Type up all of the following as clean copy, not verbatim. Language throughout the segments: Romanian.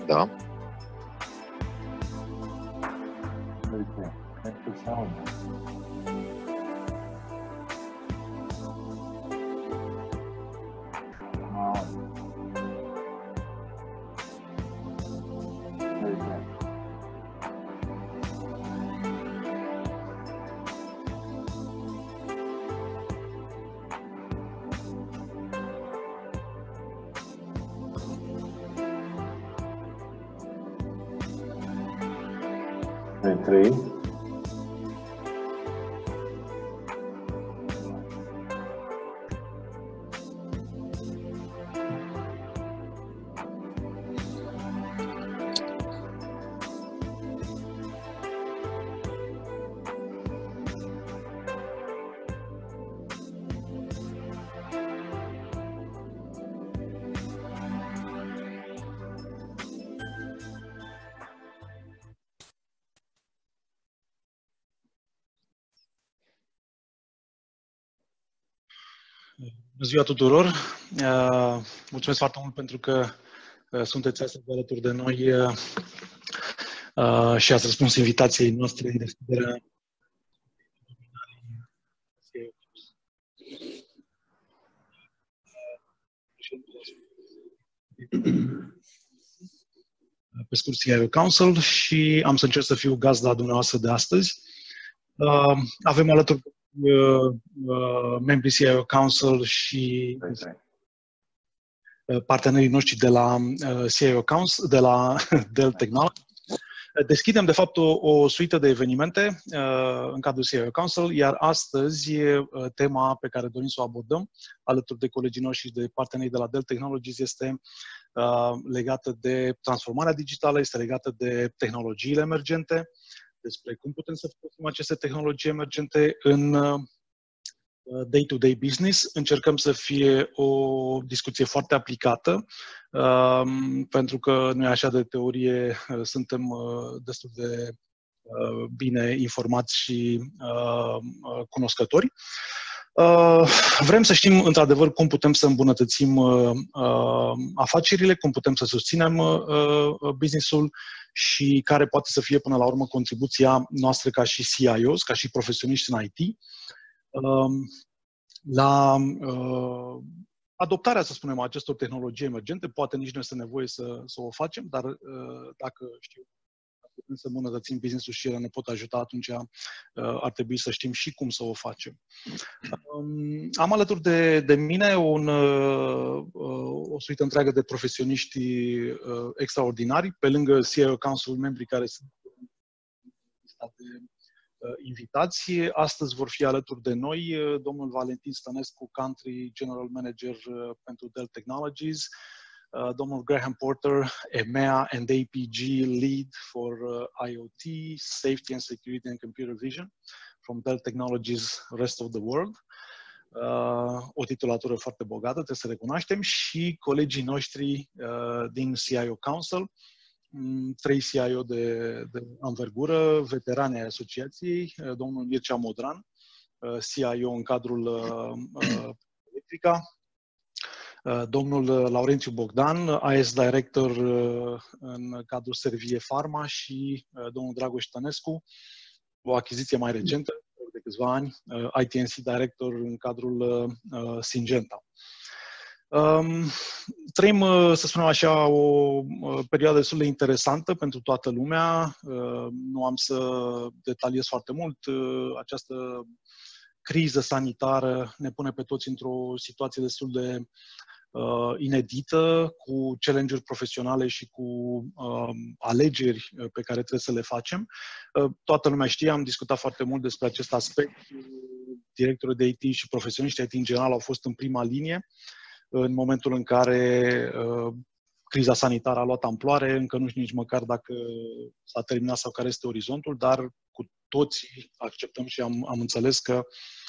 Da. Uite, cred că se aude. Uite. Trei. Bună ziua tuturor! Mulțumesc foarte mult pentru că sunteți astăzi alături de noi și ați răspuns invitației noastre în deschiderea pe scurt CIO Council și am să încerc să fiu gazda dumneavoastră de astăzi. Avem alături membrii CIO Council și partenerii noștri de la CIO Council, de la Dell Technologies. Deschidem, de fapt, o suită de evenimente în cadrul CIO Council, iar astăzi tema pe care dorim să o abordăm alături de colegii noștri și de partenerii de la Dell Technologies este legată de transformarea digitală, este legată de tehnologiile emergente, despre cum putem să folosim aceste tehnologii emergente în day-to-day business. Încercăm să fie o discuție foarte aplicată, pentru că noi așa de teorie suntem destul de bine informați și cunoscători. Vrem să știm, într-adevăr, cum putem să îmbunătățim afacerile, cum putem să susținem business-ul și care poate să fie, până la urmă, contribuția noastră ca și CIOs, ca și profesioniști în IT, la adoptarea, să spunem, a acestor tehnologii emergente. Poate nici nu este nevoie să o facem, dar dacă putem să îmbunătățim business-ul și ele ne pot ajuta, atunci ar trebui să știm și cum să o facem. Am alături de mine o suită întreagă de profesioniști extraordinari, pe lângă CIO Council membrii care sunt invitați. Astăzi vor fi alături de noi domnul Valentin Stănescu, Country General Manager pentru Dell Technologies, domnul Graham Porter, EMEA and APG Lead for IoT, Safety and Security and Computer Vision from Dell Technologies Rest of the World. O titulatură foarte bogată, trebuie să recunoaștem, și colegii noștri din CIO Council, 3 CIO de anvergură, veterani ai asociației, domnul Mircea Modran, CIO în cadrul Electrica, domnul Laurențiu Bogdan, AS Director în cadrul Servie Pharma și domnul Dragoș Tănescu, o achiziție mai recentă, de câțiva ani, ITNC Director în cadrul Syngenta. Trăim, să spunem așa, o perioadă destul de interesantă pentru toată lumea. Nu am să detaliez foarte mult. Această criză sanitară ne pune pe toți într-o situație destul de inedită, cu challenge-uri profesionale și cu alegeri pe care trebuie să le facem. Toată lumea știe, am discutat foarte mult despre acest aspect. Directorii de IT și profesioniștii IT în general au fost în prima linie în momentul în care criza sanitară a luat amploare. Încă nu știu nici măcar dacă s-a terminat sau care este orizontul, dar cu toții acceptăm și am înțeles că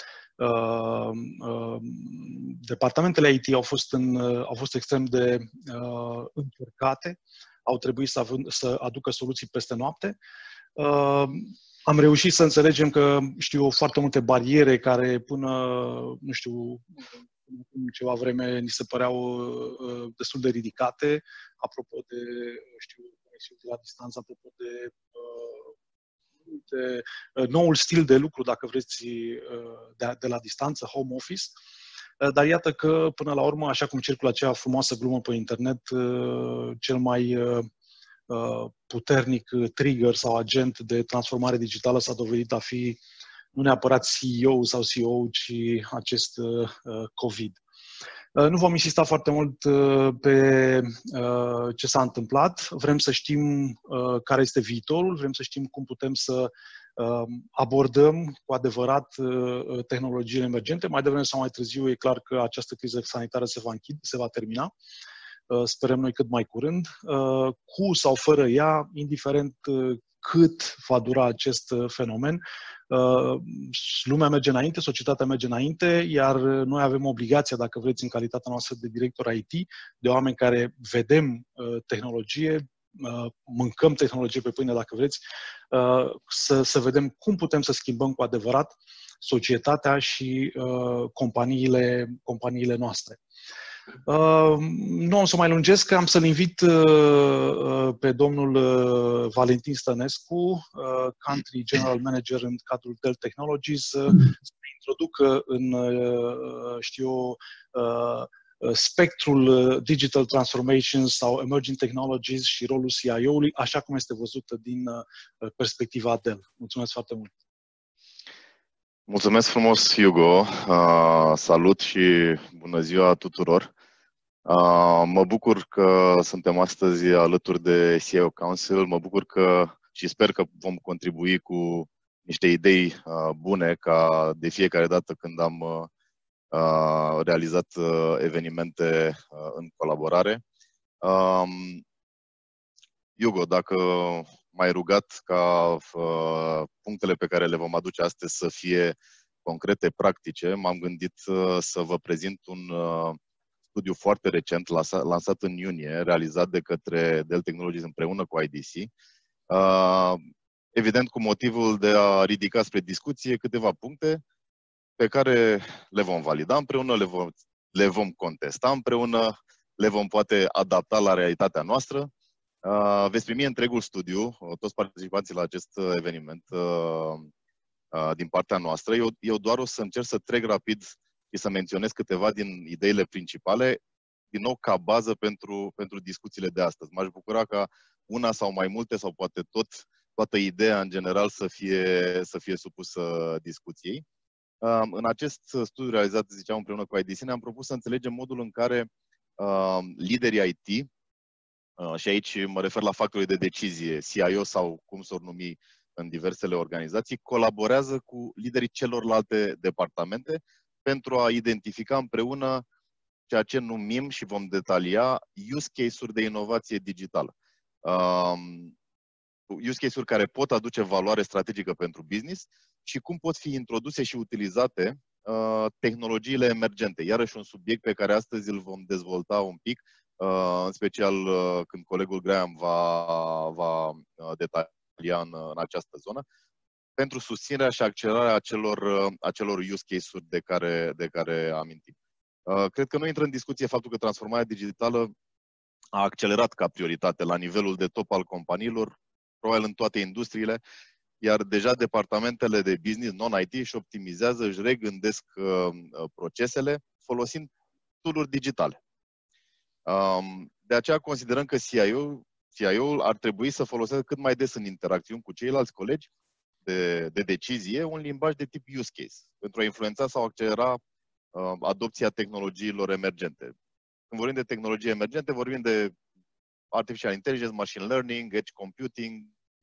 departamentele IT au fost extrem de încercate, au trebuit să aducă soluții peste noapte. Am reușit să înțelegem că, foarte multe bariere care până, Acum ceva vreme ni se păreau destul de ridicate, apropo de, conexiuni la distanță, apropo de noul stil de lucru, dacă vreți, de la distanță, home office. Dar iată că, până la urmă, așa cum circulă acea frumoasă glumă pe internet, cel mai puternic trigger sau agent de transformare digitală s-a dovedit a fi nu neapărat CEO sau CEO, ci acest COVID. Nu vom insista foarte mult pe ce s-a întâmplat. Vrem să știm care este viitorul, vrem să știm cum putem să abordăm cu adevărat tehnologiile emergente. Mai devreme sau mai târziu e clar că această criză sanitară se va termina. Sperăm noi cât mai curând. Cu sau fără ea, indiferent cât va dura acest fenomen, lumea merge înainte, societatea merge înainte, iar noi avem obligația, dacă vreți, în calitatea noastră de director IT, de oameni care vedem tehnologie, mâncăm tehnologie pe pâine, dacă vreți, să vedem cum putem să schimbăm cu adevărat societatea și companiile noastre. Nu o să mai lungesc, am să-l invit pe domnul Valentin Stănescu, Country General Manager în cadrul Dell Technologies, să ne introducă în, spectrul Digital Transformations sau Emerging Technologies și rolul CIO-ului, așa cum este văzută din perspectiva Dell. Mulțumesc foarte mult! Mulțumesc frumos, Hugo! Salut și bună ziua tuturor! Mă bucur că suntem astăzi alături de CIO Council, mă bucur că și sper că vom contribui cu niște idei bune ca de fiecare dată când am realizat evenimente în colaborare. Hugo, dacă m-ai rugat ca punctele pe care le vom aduce astăzi să fie concrete, practice, m-am gândit să vă prezint un studiu foarte recent, lansat în iunie, realizat de către Dell Technologies împreună cu IDC, evident cu motivul de a ridica spre discuție câteva puncte pe care le vom valida împreună, le vom contesta împreună, le vom poate adapta la realitatea noastră. Veți primi întregul studiu, toți participanții la acest eveniment, din partea noastră. Eu doar o să încerc să trec rapid și să menționez câteva din ideile principale, din nou ca bază pentru discuțiile de astăzi. M-aș bucura ca una sau mai multe, sau poate toată ideea în general să fie supusă discuției. În acest studiu realizat, ziceam, împreună cu IDC, ne-am propus să înțelegem modul în care liderii IT, și aici mă refer la factorii de decizie, CIO sau cum s-or numi în diversele organizații, colaborează cu liderii celorlalte departamente pentru a identifica împreună ceea ce numim și vom detalia use case-uri de inovație digitală. Use case-uri care pot aduce valoare strategică pentru business și cum pot fi introduse și utilizate tehnologiile emergente. Iarăși un subiect pe care astăzi îl vom dezvolta un pic, în special când colegul Graham va detalia în această zonă, pentru susținerea și accelerarea acelor use case-uri de care amintim. Cred că nu intră în discuție faptul că transformarea digitală a accelerat ca prioritate la nivelul de top al companiilor, probabil în toate industriile, iar deja departamentele de business non-IT își optimizează, își regândesc procesele folosind tool-uri digitale. De aceea considerăm că CIO-ul ar trebui să folosească cât mai des în interacțiuni cu ceilalți colegi de decizie un limbaj de tip use case, pentru a influența sau accelera adopția tehnologiilor emergente. Când vorbim de tehnologii emergente, vorbim de artificial intelligence, machine learning, edge computing,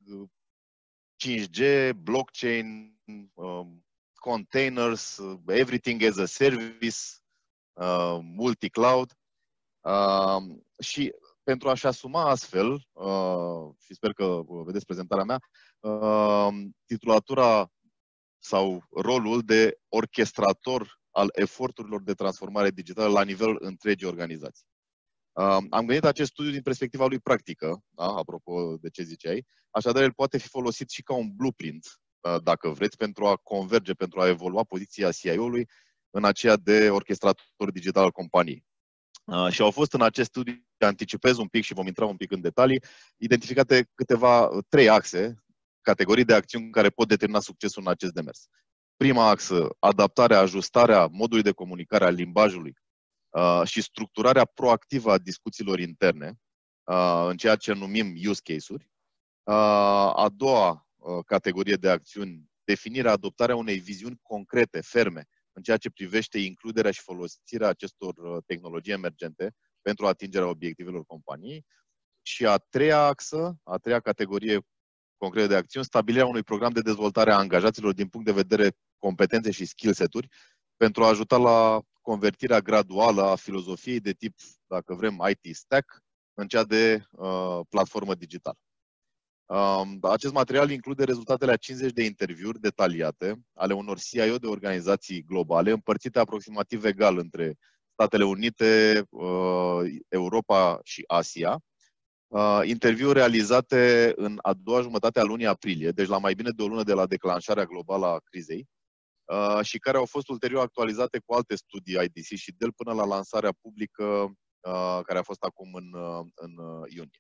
5G, blockchain, containers, everything as a service, multi-cloud. Și pentru a-și asuma astfel, și sper că vedeți prezentarea mea, titulatura sau rolul de orchestrator al eforturilor de transformare digitală la nivel întregii organizații. Am gândit acest studiu din perspectiva lui practică, da? Apropo de ce ziceai, așadar el poate fi folosit și ca un blueprint, dacă vreți, pentru a converge, pentru a evolua poziția CIO-ului în aceea de orchestrator digital al companiei. Și au fost în acest studiu, anticipez un pic și vom intra un pic în detalii, identificate trei axe, categorii de acțiuni care pot determina succesul în acest demers. Prima axă, adaptarea, ajustarea modului de comunicare, a limbajului și structurarea proactivă a discuțiilor interne, în ceea ce numim use case-uri. A doua categorie de acțiuni, definirea, adoptarea unei viziuni concrete, ferme, în ceea ce privește includerea și folosirea acestor tehnologii emergente pentru atingerea obiectivelor companiei. Și a treia axă, a treia categorie concretă de acțiuni, stabilirea unui program de dezvoltare a angajaților din punct de vedere competențe și skill set-uri pentru a ajuta la convertirea graduală a filozofiei de tip, dacă vrem, IT stack în cea de platformă digitală. Acest material include rezultatele a 50 de interviuri detaliate ale unor CIO de organizații globale, împărțite aproximativ egal între Statele Unite, Europa și Asia. Interviuri realizate în a doua jumătate a lunii aprilie, deci la mai bine de o lună de la declanșarea globală a crizei, și care au fost ulterior actualizate cu alte studii IDC și Dell până la lansarea publică care a fost acum în iunie.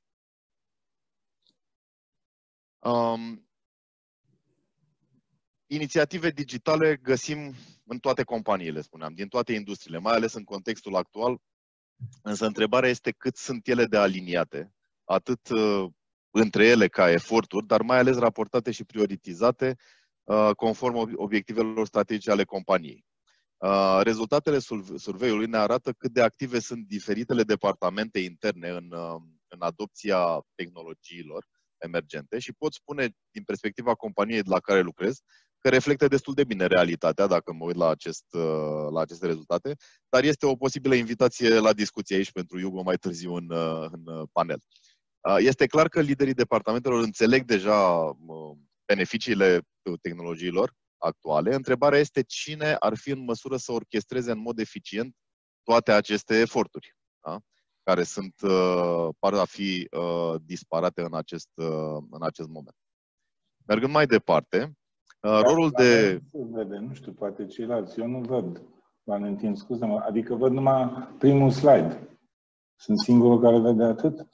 Inițiative digitale găsim în toate companiile, spuneam, din toate industriile, mai ales în contextul actual, însă întrebarea este cât sunt ele de aliniate, atât între ele ca eforturi, dar mai ales raportate și prioritizate conform obiectivelor strategice ale companiei. Rezultatele surveiului ne arată cât de active sunt diferitele departamente interne în adopția tehnologiilor emergente și pot spune, din perspectiva companiei la care lucrez, că reflectă destul de bine realitatea, dacă mă uit la aceste rezultate, dar este o posibilă invitație la discuție aici pentru Hugo mai târziu în panel. Este clar că liderii departamentelor înțeleg deja beneficiile tehnologiilor actuale. Întrebarea este cine ar fi în măsură să orchestreze în mod eficient toate aceste eforturi, da? Care par a fi disparate în acest moment. Mergând mai departe, rolul de... Nu știu, poate ceilalți. Eu nu văd, Valentin, scuze-mă. Adică văd numai primul slide. Sunt singurul care vede atât?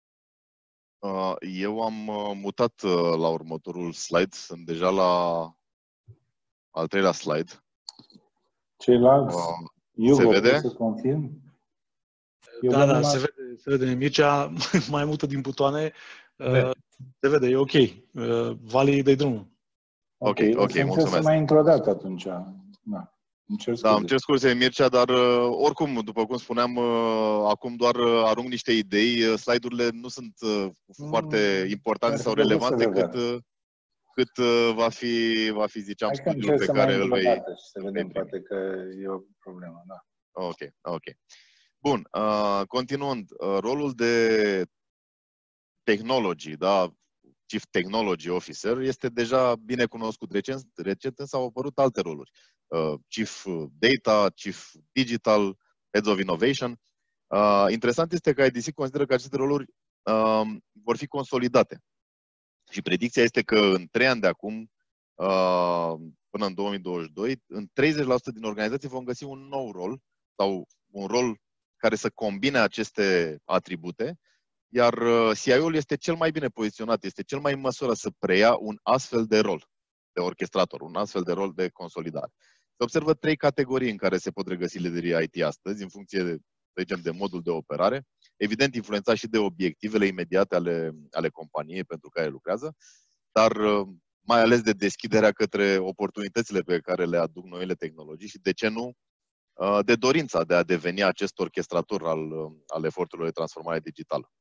Eu am mutat la următorul slide. Sunt deja la al treilea slide. Ceilalți? Se vede? Să confirm? Da, se vede. Mircea mai mută din butoane. Se vede, e ok. Vali, dă-i drumul. Ok, mulțumesc. Să mai intru o dată atunci. Îmi cer scuze, Mircea, dar oricum, după cum spuneam, acum doar arunc niște idei. Slide-urile nu sunt foarte importante sau relevante cât va fi, ziceam, studiul pe care îl vei... Și să vedem, poate că e o problemă, da. Ok. Bun, continuând, rolul de technology, da, Chief Technology Officer, este deja bine cunoscut. Recent însă au apărut alte roluri. Chief Data, Chief Digital, Heads of Innovation. Interesant este că IDC consideră că aceste roluri vor fi consolidate. Și predicția este că în 3 ani de acum, până în 2022, în 30% din organizații vom găsi un nou rol sau un rol care să combine aceste atribute, iar CIO-ul este cel mai bine poziționat, este cel mai în măsură să preia un astfel de rol de orchestrator, un astfel de rol de consolidare. Se observă 3 categorii în care se pot regăsi liderii IT astăzi, în funcție de, să zicem, de modul de operare, evident influențat și de obiectivele imediate ale companiei pentru care lucrează, dar mai ales de deschiderea către oportunitățile pe care le aduc noile tehnologii și, de ce nu, de dorința de a deveni acest orchestrator al eforturilor de transformare digitală.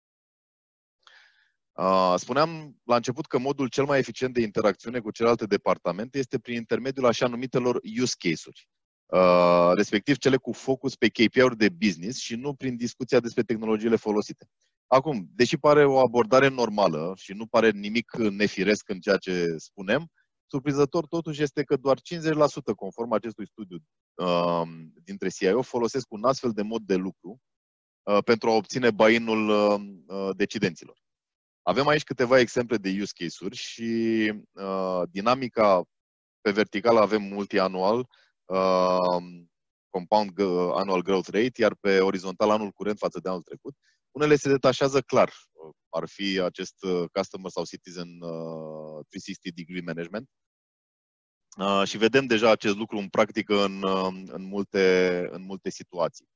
Spuneam la început că modul cel mai eficient de interacțiune cu celelalte departamente este prin intermediul așa numitelor use case-uri, respectiv cele cu focus pe KPI-uri de business și nu prin discuția despre tehnologiile folosite. Acum, deși pare o abordare normală și nu pare nimic nefiresc în ceea ce spunem, surprinzător totuși este că doar 50% conform acestui studiu dintre CIO folosesc un astfel de mod de lucru pentru a obține buy-in-ul decidenților. Avem aici câteva exemple de use case-uri și dinamica pe verticală avem multianual, compound annual growth rate, iar pe orizontal anul curent față de anul trecut. Unele se detașează clar. Ar fi acest Customer sau Citizen 360 Degree Management. Și vedem deja acest lucru în practică în multe situații.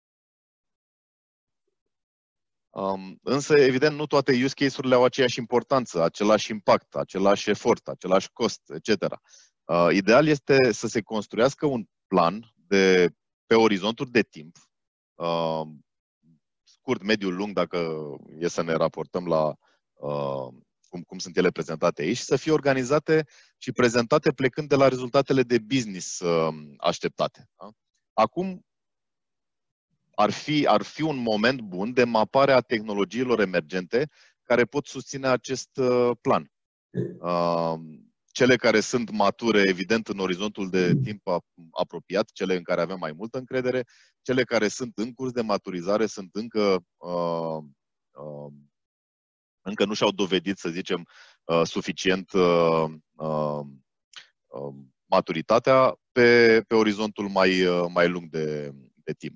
Însă, evident, nu toate use case-urile au aceeași importanță, același impact, același efort, același cost, etc. Ideal este să se construiască un plan pe orizonturi de timp, scurt, mediu, lung, dacă e să ne raportăm la cum sunt ele prezentate aici, să fie organizate și prezentate plecând de la rezultatele de business așteptate. Da? Acum, ar fi un moment bun de mapare a tehnologiilor emergente care pot susține acest plan. Cele care sunt mature, evident, în orizontul de timp apropiat, cele în care avem mai multă încredere, cele care sunt în curs de maturizare, sunt încă nu și-au dovedit, să zicem, suficient maturitatea pe orizontul mai lung de timp.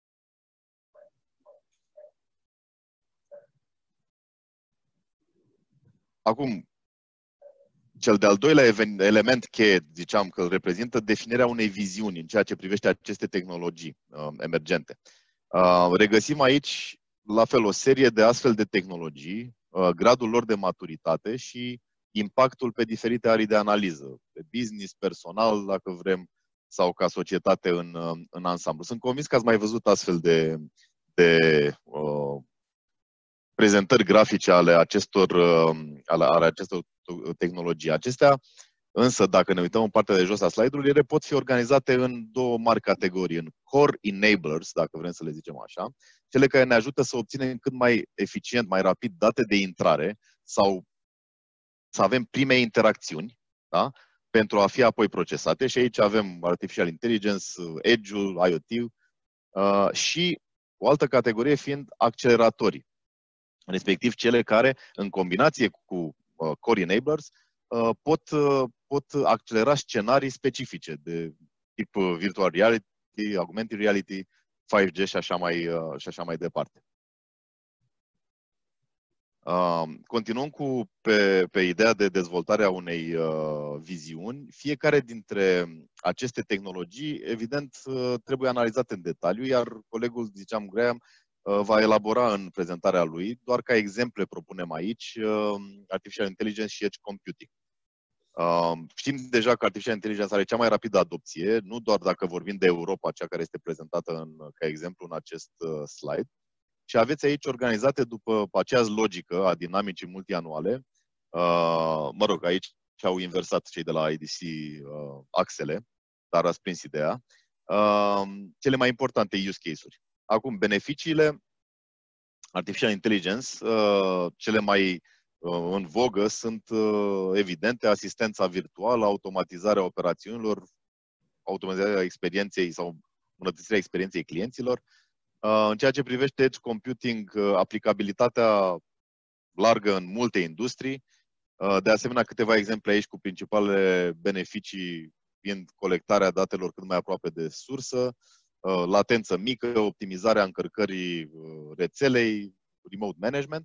Acum, cel de-al doilea element cheie, ziceam că îl reprezintă definirea unei viziuni în ceea ce privește aceste tehnologii emergente. Regăsim aici, la fel, o serie de astfel de tehnologii, gradul lor de maturitate și impactul pe diferite arii de analiză, pe business, personal, dacă vrem, sau ca societate în ansamblu. Sunt convins că ați mai văzut astfel de prezentări grafice ale acestor tehnologii. Acestea, însă, dacă ne uităm în partea de jos a slide-ului, ele pot fi organizate în două mari categorii, în core enablers, dacă vrem să le zicem așa, cele care ne ajută să obținem cât mai eficient, mai rapid date de intrare sau să avem prime interacțiuni, da? Pentru a fi apoi procesate. Și aici avem Artificial Intelligence, Edge-ul, IoT și o altă categorie fiind acceleratorii, respectiv cele care, în combinație cu core enablers, pot accelera scenarii specifice de tip virtual reality, augmented reality, 5G și așa mai departe. Continuăm pe ideea de dezvoltare a unei viziuni. Fiecare dintre aceste tehnologii, evident, trebuie analizate în detaliu, iar colegul, ziceam, Graham, va elabora în prezentarea lui. Doar ca exemple propunem aici Artificial Intelligence și Edge Computing. Știm deja că Artificial Intelligence are cea mai rapidă adopție, nu doar dacă vorbim de Europa, cea care este prezentată ca exemplu în acest slide, și aveți aici organizate după aceeași logică a dinamicii multianuale. Mă rog, aici au inversat cei de la IDC axele, dar ați prins ideea. Cele mai importante use case-uri. Acum, beneficiile Artificial Intelligence, cele mai în vogă sunt evidente: asistența virtuală, automatizarea operațiunilor, automatizarea experienței sau îmbunătățirea experienței clienților. În ceea ce privește Edge Computing, aplicabilitatea largă în multe industrii. De asemenea, câteva exemple aici cu principalele beneficii fiind colectarea datelor cât mai aproape de sursă, latență mică, optimizarea încărcării rețelei, remote management.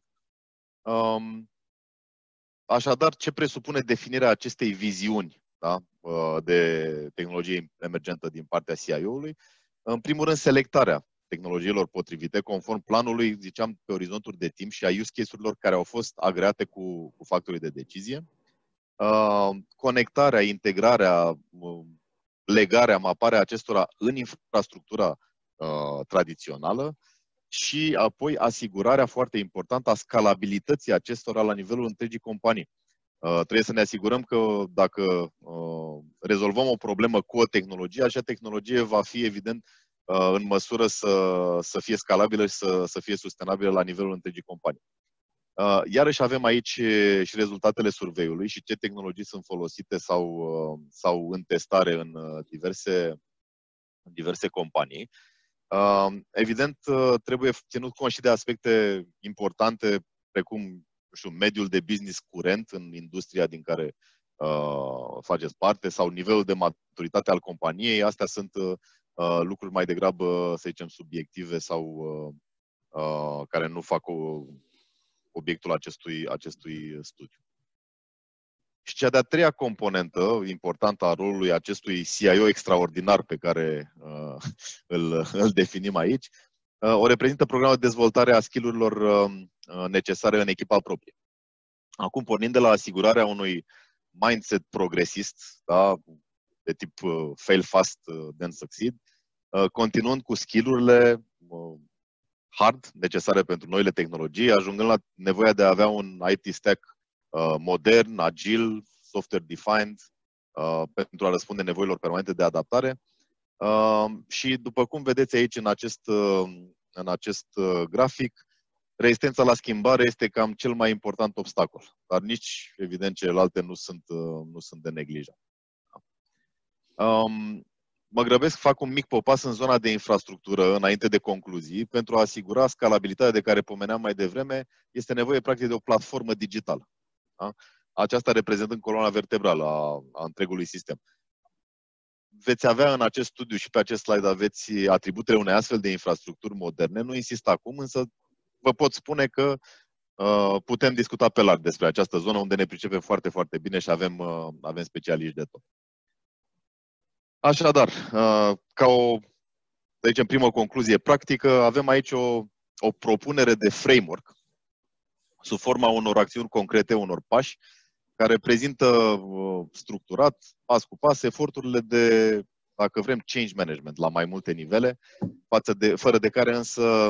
Așadar, ce presupune definirea acestei viziuni, da, de tehnologie emergentă din partea CIO-ului? În primul rând, selectarea tehnologiilor potrivite, conform planului, ziceam, pe orizonturi de timp și a use case-urilor care au fost agreate cu factorii de decizie. Conectarea, integrarea, legarea, maparea acestora în infrastructura tradițională și apoi asigurarea foarte importantă a scalabilității acestora la nivelul întregii companii. Trebuie să ne asigurăm că dacă rezolvăm o problemă cu o tehnologie, acea tehnologie va fi, evident, în măsură să fie scalabilă și să fie sustenabilă la nivelul întregii companii. Iarăși avem aici și rezultatele surveiului și ce tehnologii sunt folosite sau în testare în diverse companii. Evident, trebuie ținut cont și de aspecte importante precum mediul de business curent în industria din care faceți parte, sau nivelul de maturitate al companiei. Astea sunt lucruri mai degrabă, să zicem, subiective sau care nu fac obiectul acestui studiu. Și cea de-a treia componentă importantă a rolului acestui CIO extraordinar pe care îl definim aici, o reprezintă programul de dezvoltare a skill-urilor necesare în echipa proprie. Acum, pornind de la asigurarea unui mindset progresist, da, de tip fail fast, then succeed, continuând cu skill-urile hard necesare pentru noile tehnologii, ajungând la nevoia de a avea un IT stack modern, agil, software-defined, pentru a răspunde nevoilor permanente de adaptare. Și după cum vedeți aici în acest grafic, rezistența la schimbare este cam cel mai important obstacol, dar nici, evident, celelalte nu sunt de neglijat. Mă grăbesc, fac un mic popas în zona de infrastructură, înainte de concluzii, pentru a asigura scalabilitatea de care pomeneam mai devreme. Este nevoie, practic, de o platformă digitală. Da? Aceasta reprezentând coloana vertebrală a întregului sistem. Veți avea în acest studiu și pe acest slide aveți atributele unei astfel de infrastructuri moderne. Nu insist acum, însă vă pot spune că putem discuta pe larg despre această zonă unde ne pricepem foarte, foarte bine și avem specialiști de tot. Așadar, ca o, de aici, în primă concluzie practică, avem aici o propunere de framework sub forma unor acțiuni concrete, unor pași, care prezintă structurat, pas cu pas, eforturile de, dacă vrem, change management la mai multe nivele, fără de care însă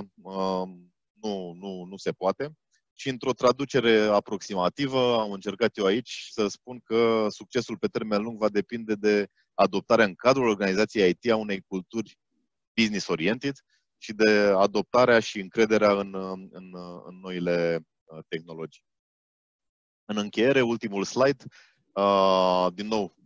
nu se poate. Și într-o traducere aproximativă am încercat eu aici să spun că succesul pe termen lung va depinde de adoptarea în cadrul organizației IT a unei culturi business-oriented și de adoptarea și încrederea în noile tehnologii. În încheiere, ultimul slide, din nou,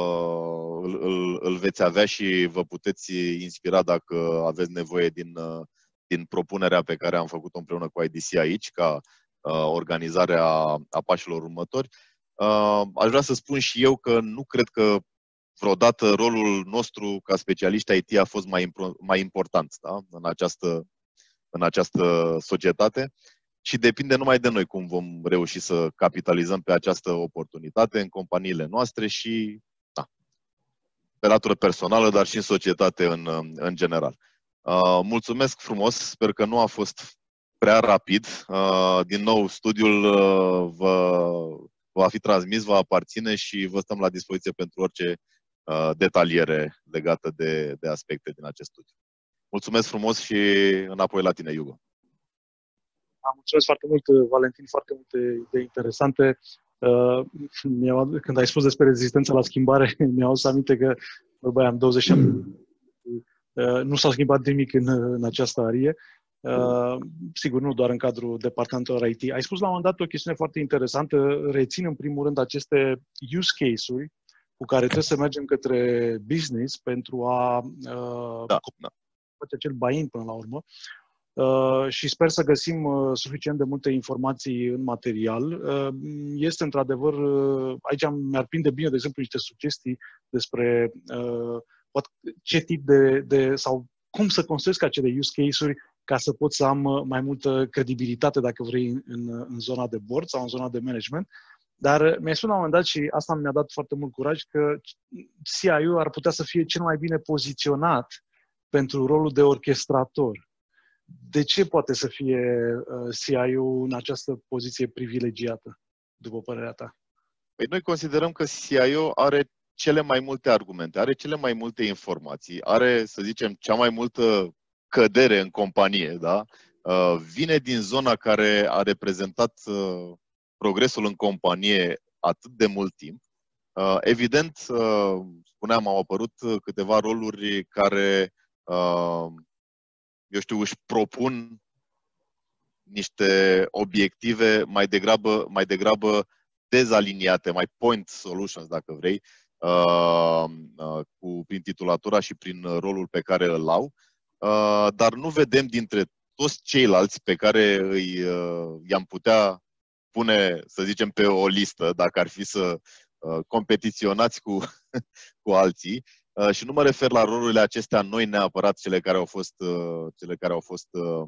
îl veți avea și vă puteți inspira dacă aveți nevoie din propunerea pe care am făcut-o împreună cu IDC aici, ca organizare a pașilor următori. Aș vrea să spun și eu că nu cred că vreodată rolul nostru ca specialiști IT a fost mai important, da? în această societate. Și depinde numai de noi cum vom reuși să capitalizăm pe această oportunitate în companiile noastre și pe latură personală, dar și în societate în general. Mulțumesc frumos, sper că nu a fost prea rapid. Din nou, studiul va fi transmis, va aparține și vă stăm la dispoziție pentru orice detaliere legată de aspecte din acest studiu. Mulțumesc frumos și înapoi la tine, Hugo. Mulțumesc foarte mult, Valentin, foarte multe idei interesante. Când ai spus despre rezistența la schimbare, mi-au adus aminte că am 20 ani. Nu s-a schimbat nimic în această arie. Sigur, nu doar în cadrul departamentelor IT. Ai spus la un moment dat o chestiune foarte interesantă. Rețin în primul rând aceste use case-uri cu care trebuie să mergem către business pentru a face acel buy-in până la urmă. Și sper să găsim suficient de multe informații în material. Este într-adevăr, aici mi-ar prinde bine, de exemplu, niște sugestii despre ce tip de sau cum să construiesc acele use case-uri ca să pot să am mai multă credibilitate, dacă vrei, în zona de board sau în zona de management. Dar mi-ai spus la un moment dat, și asta mi-a dat foarte mult curaj, că CIO ar putea să fie cel mai bine poziționat pentru rolul de orchestrator. De ce poate să fie CIO în această poziție privilegiată, după părerea ta? Păi noi considerăm că CIO are cele mai multe argumente, are cele mai multe informații, are, să zicem, cea mai multă cădere în companie, da? Vine din zona care a reprezentat progresul în companie atât de mult timp. Evident, spuneam, au apărut câteva roluri care își propun niște obiective mai degrabă dezaliniate, mai point solutions, dacă vrei, prin titulatura și prin rolul pe care îl au, dar nu vedem dintre toți ceilalți pe care i-am putea pune, să zicem, pe o listă, dacă ar fi să competiționați cu alții. Și nu mă refer la rolurile acestea noi neapărat, cele care au fost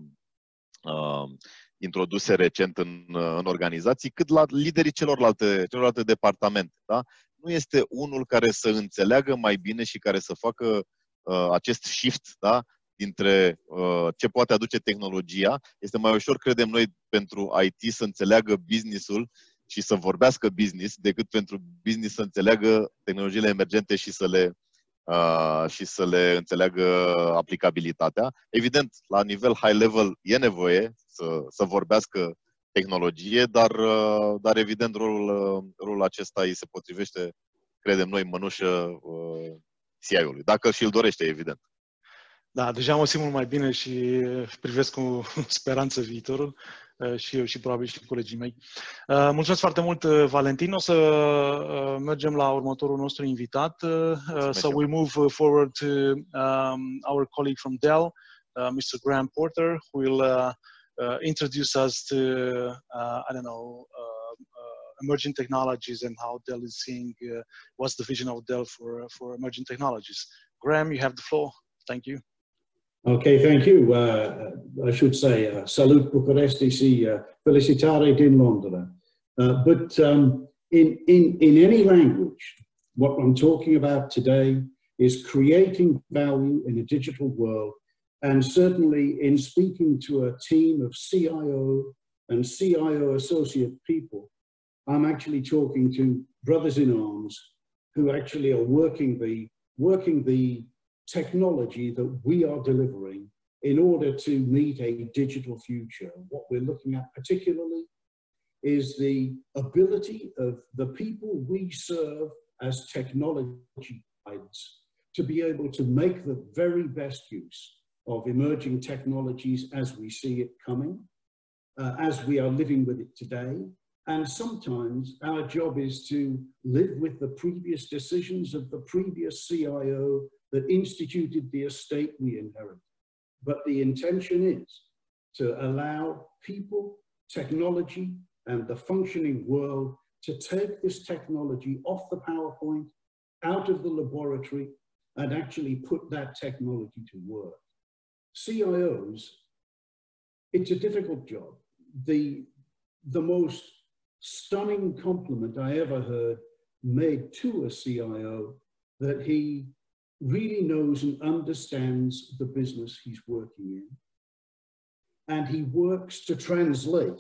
introduse recent în organizații, cât la liderii celorlalte departamente. Da? Nu este unul care să înțeleagă mai bine și care să facă acest shift, da? Dintre ce poate aduce tehnologia. Este mai ușor, credem noi, pentru IT să înțeleagă business-ul și să vorbească business, decât pentru business să înțeleagă tehnologiile emergente și să le înțeleagă aplicabilitatea. Evident, la nivel high level e nevoie să vorbească tehnologie, dar evident rolul acesta îi se potrivește, credem noi, mănușă CIO-ului, dacă și-l dorește, evident. Da, deja mă simt mult mai bine și privesc cu speranță viitorul, și eu și probabil și colegii mei. Mulțumesc foarte mult, Valentin. O să mergem la următorul nostru invitat. So we move forward to our colleague from Dell, Mr. Graham Porter, who will introduce us to, I don't know, emerging technologies and how Dell is seeing what's the vision of Dell for emerging technologies. Graham, you have the floor. Thank you. Okay, thank you. I should say, salut Bucuresti și felicitare din Londra. But in any language, what I'm talking about today is creating value in a digital world, and certainly in speaking to a team of CIO and CIO associate people, I'm actually talking to brothers in arms who actually are working the technology that we are delivering in order to meet a digital future. What we're looking at particularly is the ability of the people we serve as technology guides to be able to make the very best use of emerging technologies as we see it coming, as we are living with it today. And sometimes our job is to live with the previous decisions of the previous CIO that instituted the estate we inherit. But the intention is to allow people, technology, and the functioning world to take this technology off the PowerPoint, out of the laboratory, and actually put that technology to work. CIOs, it's a difficult job. The most stunning compliment I ever heard made to a CIO that he really knows and understands the business he's working in. And he works to translate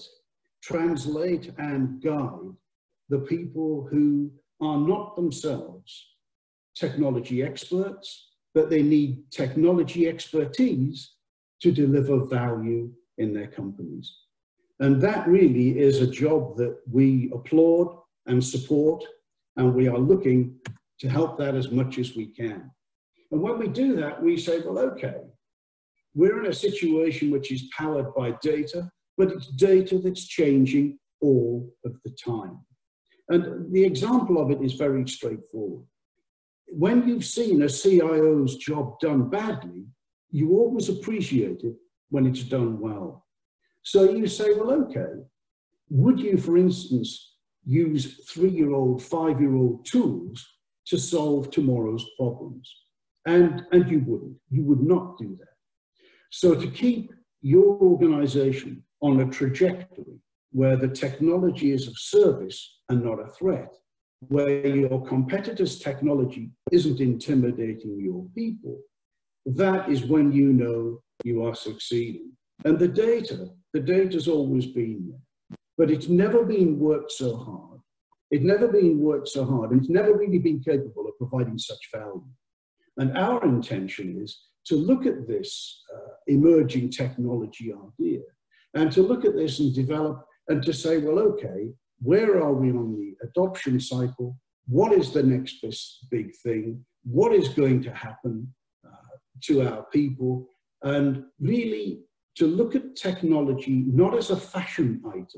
and guide the people who are not themselves technology experts, but they need technology expertise to deliver value in their companies. And that really is a job that we applaud and support, and we are looking to help that as much as we can. And when we do that, we say, well, okay, we're in a situation which is powered by data, but it's data that's changing all of the time. And the example of it is very straightforward. When you've seen a CIO's job done badly, you always appreciate it when it's done well. So you say, well, okay, would you, for instance, use 3-year-old, 5-year-old tools to solve tomorrow's problems? And you wouldn't. You would not do that. So to keep your organization on a trajectory where the technology is of service and not a threat, where your competitors' technology isn't intimidating your people, that is when you know you are succeeding. And the data's always been there, but it's never been worked so hard. It's never been worked so hard, and it's never really been capable of providing such value. And our intention is to look at this emerging technology idea and to look at this and develop and to say, well, okay, where are we on the adoption cycle? What is the next big thing? What is going to happen to our people? And really to look at technology not as a fashion item,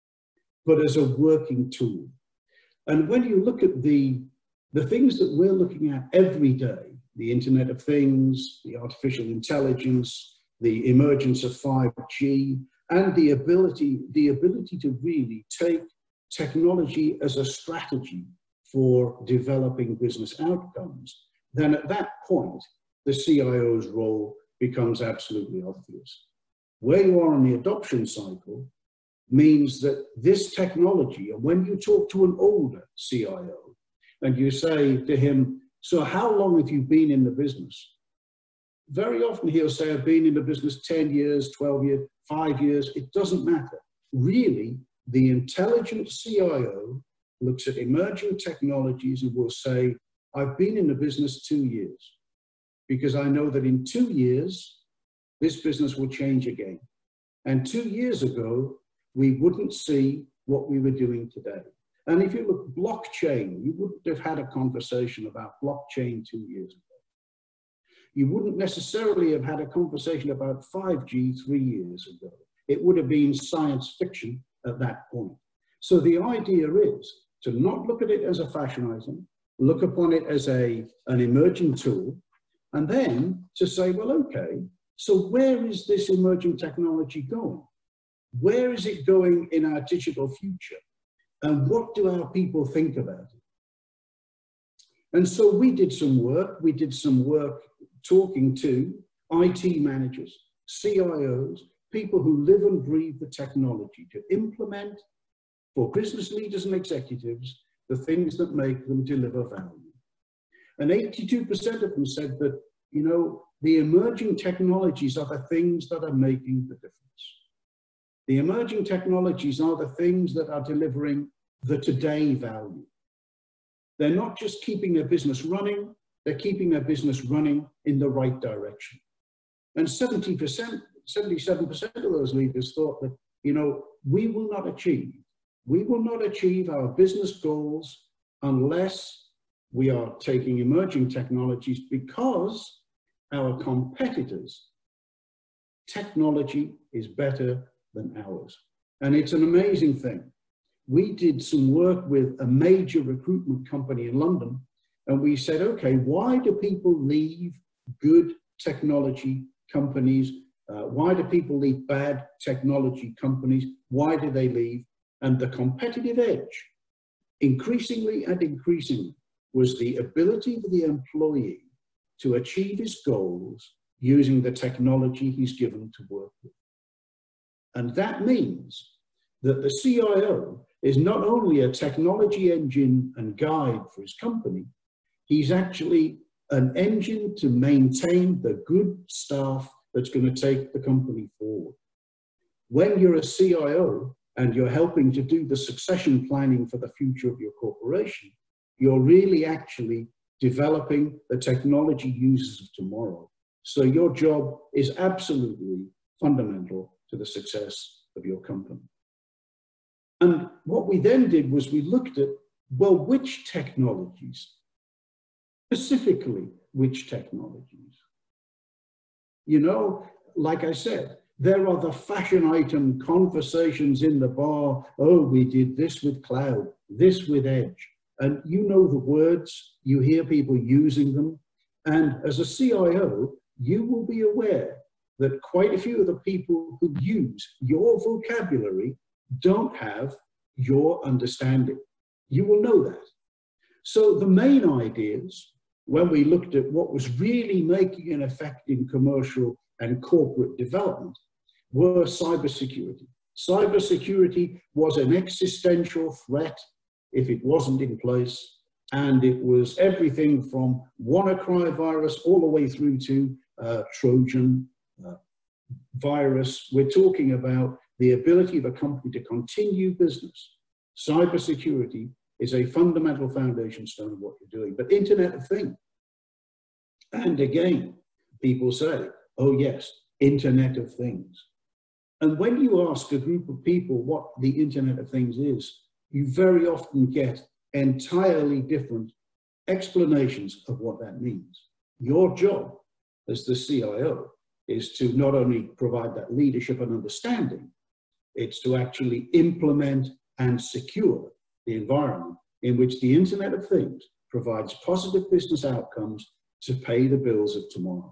but as a working tool. And when you look at the things that we're looking at every day, the Internet of Things, the artificial intelligence, the emergence of 5G, and the ability to really take technology as a strategy for developing business outcomes, then at that point, the CIO's role becomes absolutely obvious. Where you are on the adoption cycle means that this technology, and when you talk to an older CIO and you say to him, so how long have you been in the business? Very often he'll say, I've been in the business 10 years, 12 years, 5 years, it doesn't matter. Really, the intelligent CIO looks at emerging technologies and will say, I've been in the business 2 years because I know that in 2 years, this business will change again. And 2 years ago, we wouldn't see what we were doing today. And if you look blockchain, you wouldn't have had a conversation about blockchain 2 years ago. You wouldn't necessarily have had a conversation about 5G 3 years ago. It would have been science fiction at that point. So the idea is to not look at it as a fashion item, look upon it as an emerging tool, and then to say, well, okay, so where is this emerging technology going? Where is it going in our digital future? And what do our people think about it? And so we did some work. We did some work talking to IT managers, CIOs, people who live and breathe the technology to implement for business leaders and executives the things that make them deliver value. And 82% of them said that, you know, the emerging technologies are the things that are making the difference. The emerging technologies are the things that are delivering the today value. They're not just keeping their business running, they're keeping their business running in the right direction. And 77% of those leaders thought that, you know, we will not achieve our business goals unless we are taking emerging technologies, because our competitors' technology is better than ours. And it's an amazing thing. We did some work with a major recruitment company in London, and we said, okay, why do people leave good technology companies? Why do people leave bad technology companies? Why do they leave? And the competitive edge, increasingly and increasingly, was the ability for the employee to achieve his goals using the technology he's given to work with. And that means that the CIO is not only a technology engine and guide for his company, he's actually an engine to maintain the good staff that's going to take the company forward. When you're a CIO and you're helping to do the succession planning for the future of your corporation, you're really actually developing the technology users of tomorrow. So your job is absolutely fundamental to the success of your company. And what we then did was we looked at, well, which technologies, specifically which technologies? You know, like I said, there are the fashion item conversations in the bar. Oh, we did this with cloud, this with edge. And you know the words, you hear people using them. And as a CIO, you will be aware that quite a few of the people who use your vocabulary don't have your understanding. You will know that. So the main ideas, when we looked at what was really making an effect in commercial and corporate development, were cybersecurity. Cybersecurity was an existential threat if it wasn't in place, and it was everything from WannaCry virus all the way through to Trojan virus. We're talking about the ability of a company to continue business. Cybersecurity is a fundamental foundation stone of what you're doing. But Internet of Things, and again, people say, oh yes, Internet of Things. And when you ask a group of people what the Internet of Things is, you very often get entirely different explanations of what that means. Your job as the CIO is to not only provide that leadership and understanding, it's to actually implement and secure the environment in which the Internet of Things provides positive business outcomes to pay the bills of tomorrow.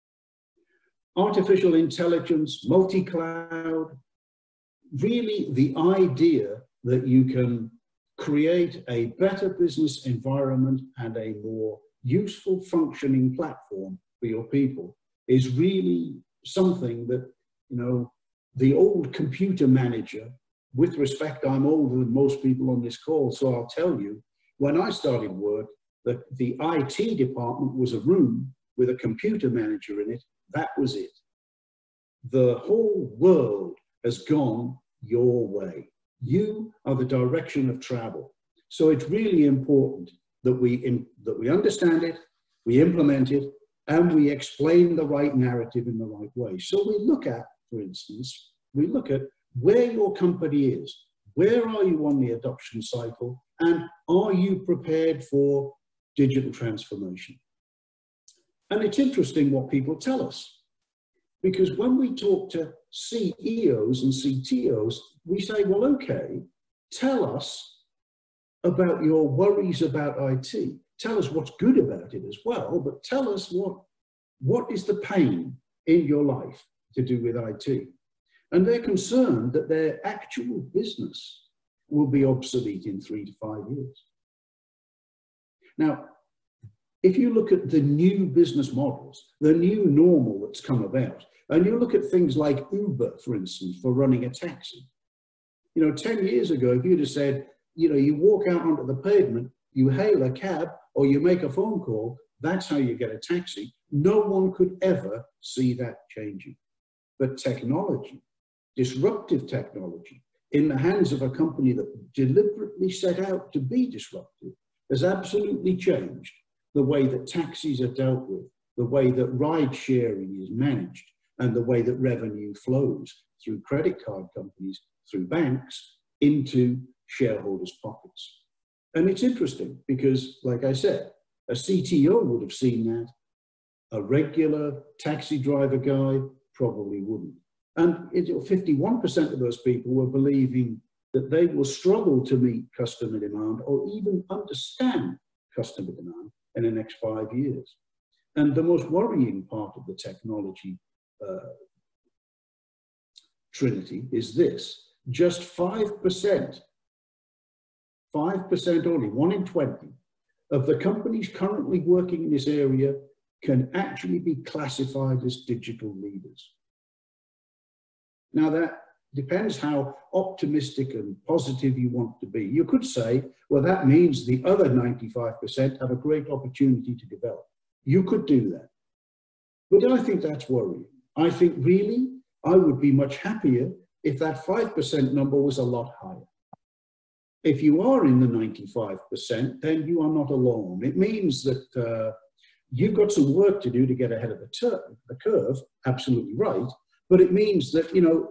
Artificial intelligence, multi-cloud, really the idea that you can create a better business environment and a more useful functioning platform for your people is really something that, you know, the old computer manager, with respect, I'm older than most people on this call, so I'll tell you, when I started work, the IT department was a room with a computer manager in it. That was it. The whole world has gone your way. You are the direction of travel. So it's really important that we understand it, we implement it, and we explain the right narrative in the right way. So we look at, for instance, we look at where your company is. Where are you on the adoption cycle? And are you prepared for digital transformation? And it's interesting what people tell us. Because when we talk to CEOs and CTOs, we say, well, okay, tell us about your worries about IT. Tell us what's good about it as well, but tell us what is the pain in your life to do with IT. And they're concerned that their actual business will be obsolete in 3 to 5 years. Now, if you look at the new business models, the new normal that's come about, and you look at things like Uber, for instance, for running a taxi. You know, 10 years ago, if you'd have said, you know, you walk out onto the pavement, you hail a cab, or you make a phone call, that's how you get a taxi. No one could ever see that changing. But technology, disruptive technology, in the hands of a company that deliberately set out to be disruptive, has absolutely changed the way that taxis are dealt with, the way that ride sharing is managed, and the way that revenue flows through credit card companies, through banks, into shareholders' pockets. And it's interesting because, like I said, a CTO would have seen that. A regular taxi driver guy probably wouldn't. And 51% of those people were believing that they will struggle to meet customer demand or even understand customer demand in the next 5 years. And the most worrying part of the technology trinity is this: just 5%, 5% only, 1 in 20 of the companies currently working in this area can actually be classified as digital leaders. Now that depends how optimistic and positive you want to be. You could say, well, that means the other 95% have a great opportunity to develop. You could do that. But I think that's worrying. I think really, I would be much happier if that 5% number was a lot higher. If you are in the 95%, then you are not alone. It means that you've got some work to do to get ahead of the curve, absolutely right. But it means that, you know,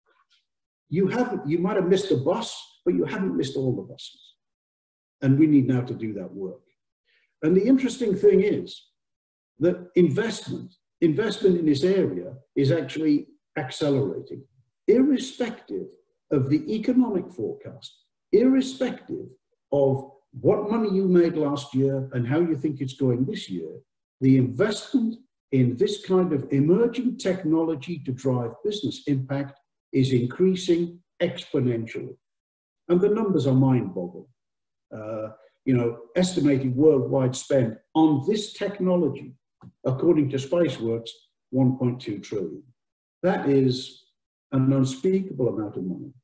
you might have missed a bus, but you haven't missed all the buses. And we need now to do that work. And the interesting thing is that investment in this area is actually accelerating, irrespective of the economic forecast, irrespective of what money you made last year and how you think it's going this year. The investment in this kind of emerging technology to drive business impact is increasing exponentially. And the numbers are mind-boggling. You know, estimated worldwide spend on this technology, according to Spiceworks, 1.2 trillion. That is an unspeakable amount of money.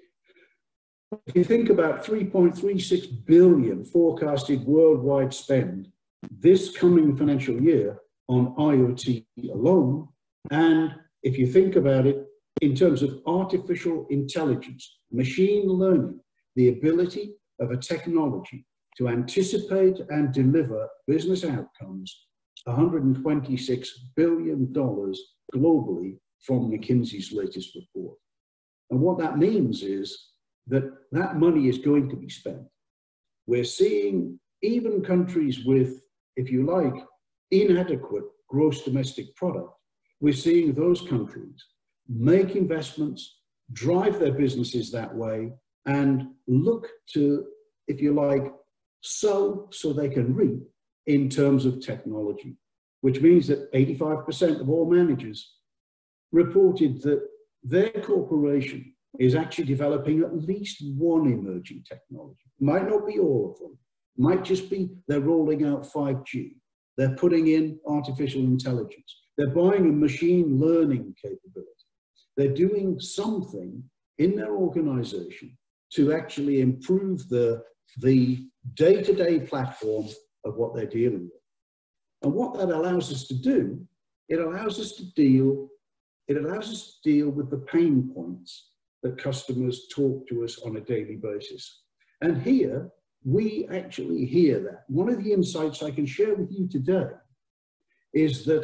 If you think about 3.36 billion forecasted worldwide spend this coming financial year on IoT alone, and if you think about it in terms of artificial intelligence, machine learning, the ability of a technology to anticipate and deliver business outcomes, $126 billion globally from McKinsey's latest report. And what that means is that that money is going to be spent. We're seeing even countries with, if you like, inadequate gross domestic product, we're seeing those countries make investments, drive their businesses that way, and look to, if you like, sow so they can reap in terms of technology, which means that 85% of all managers reported that their corporation is actually developing at least one emerging technology. Might not be all of them. Might just be they're rolling out 5G. They're putting in artificial intelligence. They're buying a machine learning capability. They're doing something in their organization to actually improve the day-to-day platform of what they're dealing with. And what that allows us to do, it allows us to deal with the pain points that customers talk to us on a daily basis. And here, we actually hear that. One of the insights I can share with you today is that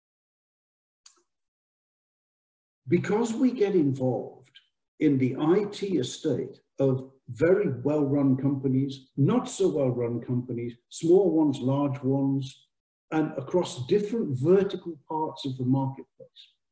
because we get involved in the IT estate of very well-run companies, not so well-run companies, small ones, large ones, and across different vertical parts of the marketplace,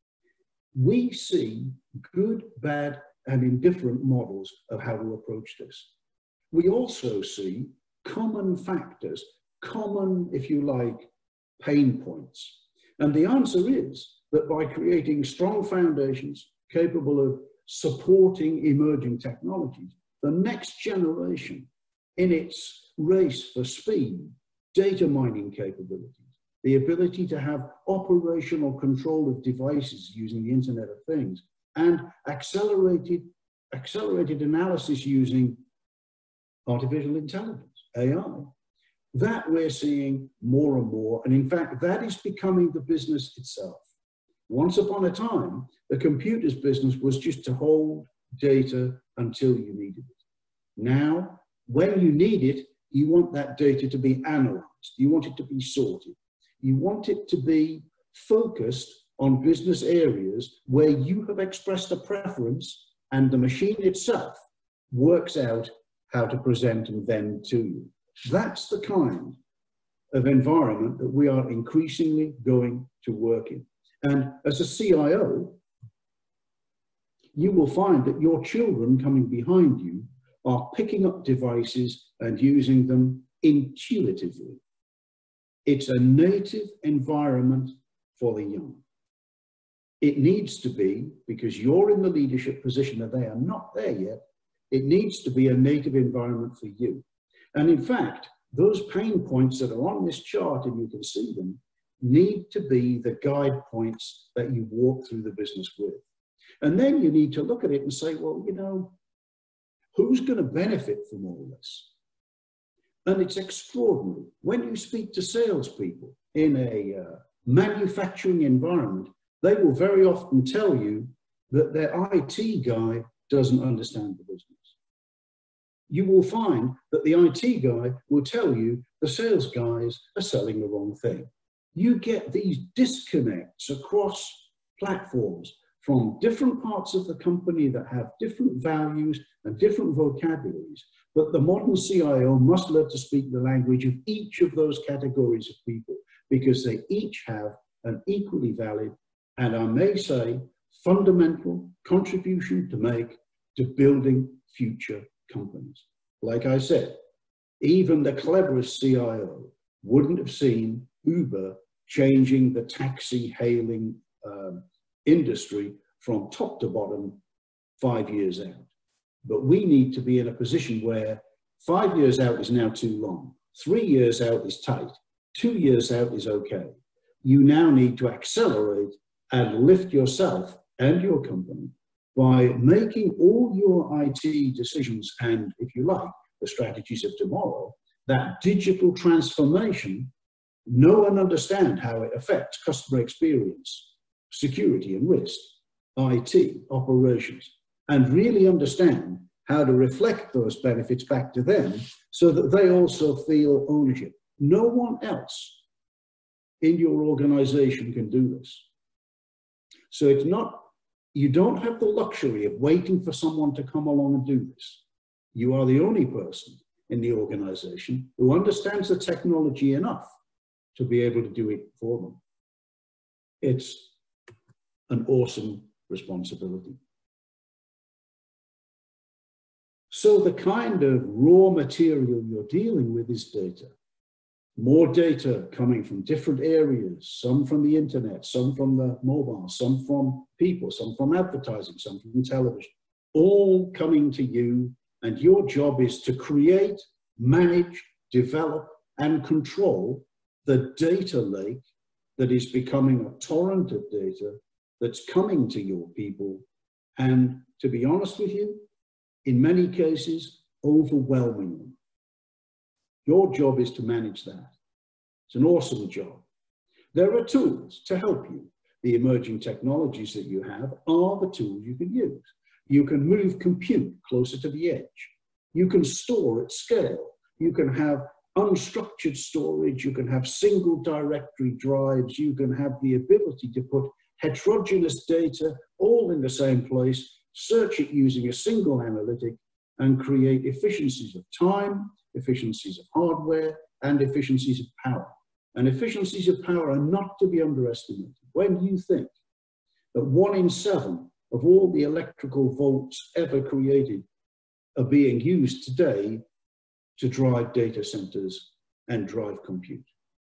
we see good, bad, and indifferent models of how to approach this. We also see common factors, common, if you like, pain points. And the answer is that by creating strong foundations capable of supporting emerging technologies, the next generation, in its race for speed, data mining capabilities, the ability to have operational control of devices using the Internet of Things, and accelerated analysis using artificial intelligence, AI, that we're seeing more and more. And in fact, that is becoming the business itself. Once upon a time, the computer's business was just to hold data until you needed it. Now, when you need it, you want that data to be analyzed. You want it to be sorted. You want it to be focused on business areas where you have expressed a preference and the machine itself works out how to present them to you. That's the kind of environment that we are increasingly going to work in. And as a CIO, you will find that your children coming behind you are picking up devices and using them intuitively. It's a native environment for the young. It needs to be, because you're in the leadership position and they are not there yet, it needs to be a native environment for you. And in fact, those pain points that are on this chart, and you can see them, need to be the guide points that you walk through the business with. And then you need to look at it and say, well, you know, who's going to benefit from all this? And it's extraordinary. When you speak to salespeople in a manufacturing environment, they will very often tell you that their IT guy doesn't understand the business. You will find that the IT guy will tell you the sales guys are selling the wrong thing. You get these disconnects across platforms from different parts of the company that have different values and different vocabularies. But the modern CIO must learn to speak the language of each of those categories of people, because they each have an equally valid, and I may say, fundamental contribution to make to building future companies. Like I said, even the cleverest CIO wouldn't have seen Uber changing the taxi hailing industry from top to bottom 5 years out. But we need to be in a position where 5 years out is now too long. 3 years out is tight. 2 years out is okay. You now need to accelerate and lift yourself and your company by making all your IT decisions and, if you like, the strategies of tomorrow, that digital transformation, know and understand how it affects customer experience, security and risk, IT, operations, and really understand how to reflect those benefits back to them so that they also feel ownership. No one else in your organization can do this. So it's not, you don't have the luxury of waiting for someone to come along and do this. You are the only person in the organization who understands the technology enough to be able to do it for them. It's an awesome responsibility. So the kind of raw material you're dealing with is data. More data coming from different areas, some from the internet, some from the mobile, some from people, some from advertising, some from television. all coming to you, and your job is to create, manage, develop, and control the data lake that is becoming a torrent of data that's coming to your people. And to be honest with you, in many cases, overwhelming them. Your job is to manage that. It's an awesome job. There are tools to help you. The emerging technologies that you have are the tools you can use. You can move compute closer to the edge. You can store at scale. You can have unstructured storage. You can have single directory drives. You can have the ability to put heterogeneous data all in the same place, search it using a single analytic, and create efficiencies of time, efficiencies of hardware, and efficiencies of power. And efficiencies of power are not to be underestimated. When you think that 1 in 7 of all the electrical volts ever created are being used today to drive data centers and drive compute.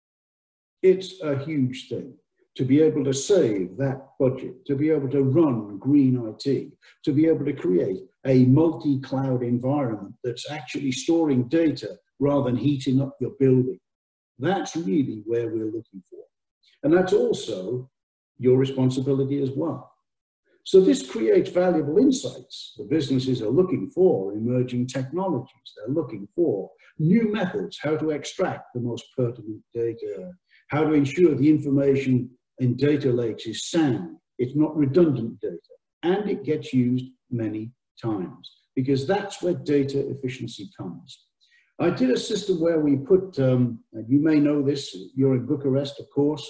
It's a huge thing to be able to save that budget, to be able to run green IT, to be able to create a multi-cloud environment that's actually storing data rather than heating up your building. That's really where we're looking for. And that's also your responsibility as well. So this creates valuable insights. The businesses are looking for emerging technologies. They're looking for new methods, how to extract the most pertinent data, how to ensure the information in data lakes is sound, it's not redundant data, and it gets used many times, because that's where data efficiency comes. I did a system where we put, you may know this, you're in Bucharest, of course,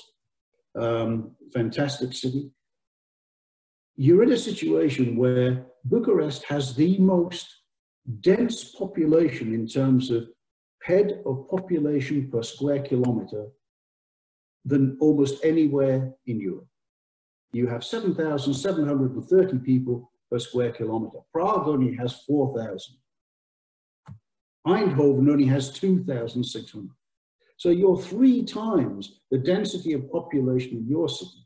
fantastic city. You're in a situation where Bucharest has the most dense population in terms of head of population per square kilometer than almost anywhere in Europe. You have 7,730 people per square kilometer. Prague only has 4,000. Eindhoven only has 2,600. So you're 3 times the density of population in your city.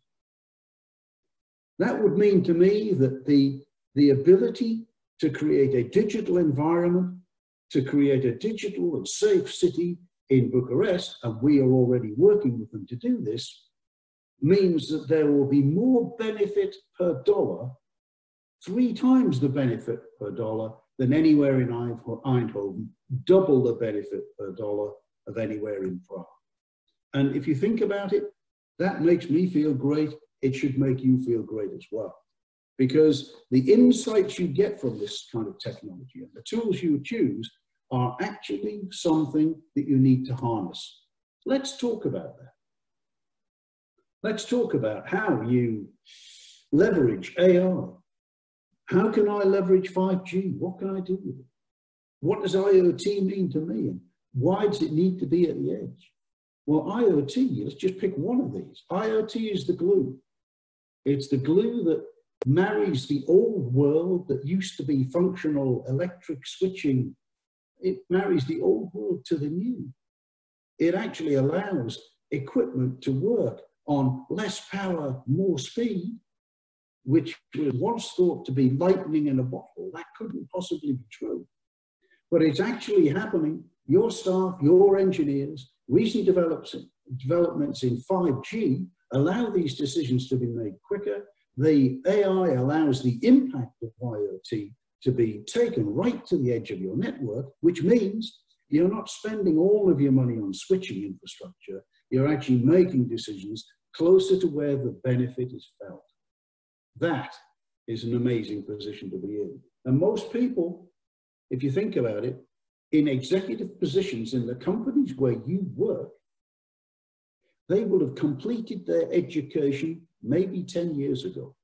That would mean to me that the ability to create a digital environment, to create a digital and safe city in Bucharest, and we are already working with them to do this, means that there will be more benefit per dollar, 3 times the benefit per dollar than anywhere in Eindhoven, double the benefit per dollar of anywhere in Prague. And if you think about it, that makes me feel great. It should make you feel great as well. Because the insights you get from this kind of technology and the tools you choose are actually something that you need to harness. Let's talk about that. Let's talk about how you leverage AI. How can I leverage 5G? What can I do with it? What does IoT mean to me? And why does it need to be at the edge? Well, IoT, let's just pick one of these. IoT is the glue. It's the glue that marries the old world that used to be functional electric switching. It marries the old world to the new. It actually allows equipment to work on less power, more speed, which was once thought to be lightning in a bottle. That couldn't possibly be true. But it's actually happening. Your staff, your engineers, recent developments in 5G allow these decisions to be made quicker. The AI allows the impact of IoT to be taken right to the edge of your network, which means you're not spending all of your money on switching infrastructure. You're actually making decisions closer to where the benefit is felt. That is an amazing position to be in. And most people, if you think about it, in executive positions in the companies where you work, they will have completed their education maybe 10 years ago.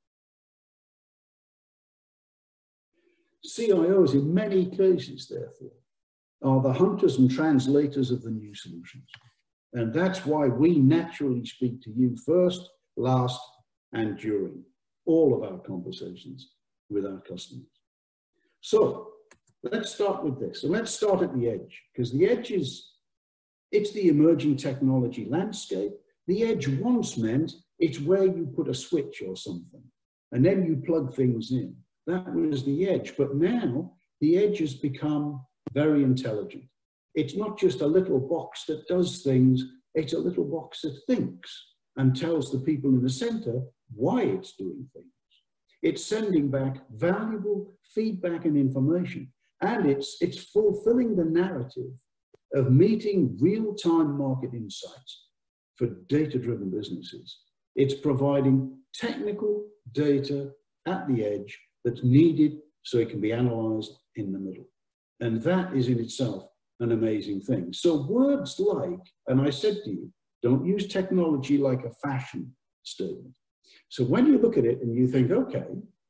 CIOs, in many cases, therefore, are the hunters and translators of the new solutions. And that's why we naturally speak to you first, last, and during all of our conversations with our customers. So let's start with this. And let's start at the edge, because the edge it's the emerging technology landscape. The edge once meant it's where you put a switch or something, and then you plug things in. That was the edge. But now the edge has become very intelligent. It's not just a little box that does things, it's a little box that thinks and tells the people in the center why it's doing things. It's sending back valuable feedback and information, and it's fulfilling the narrative of meeting real-time market insights for data-driven businesses. It's providing technical data at the edge that's needed so it can be analyzed in the middle. And that is in itself an amazing thing. So words like, and I said to you, don't use technology like a fashion statement. So when you look at it and you think, okay,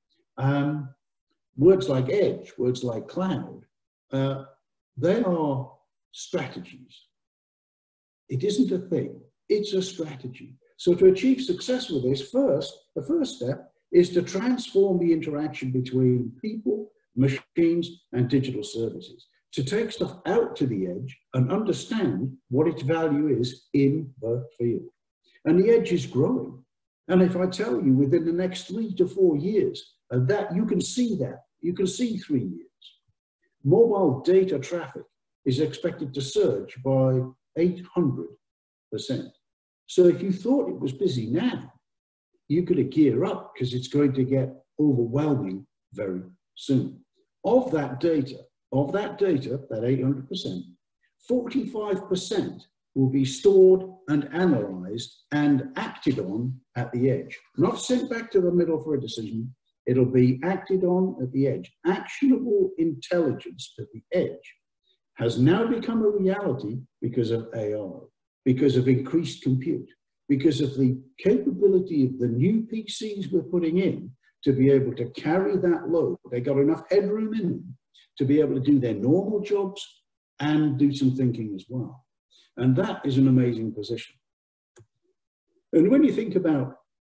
words like edge, words like cloud, they are strategies. It isn't a thing, it's a strategy. So to achieve success with this, the first step is to transform the interaction between people, machines, and digital services. To take stuff out to the edge and understand what its value is in the field. And the edge is growing. And if I tell you within the next 3 to 4 years, that you can see 3 years. Mobile data traffic is expected to surge by 800%. So if you thought it was busy now, you could gear up because it's going to get overwhelming very soon. Of that data, that 800%, 45% will be stored and analyzed and acted on at the edge. Not sent back to the middle for a decision, it'll be acted on at the edge. Actionable intelligence at the edge has now become a reality because of AI, because of increased compute, because of the capability of the new PCs we're putting in to be able to carry that load. They got enough headroom in them to be able to do their normal jobs and do some thinking as well. And that is an amazing position. And when you think about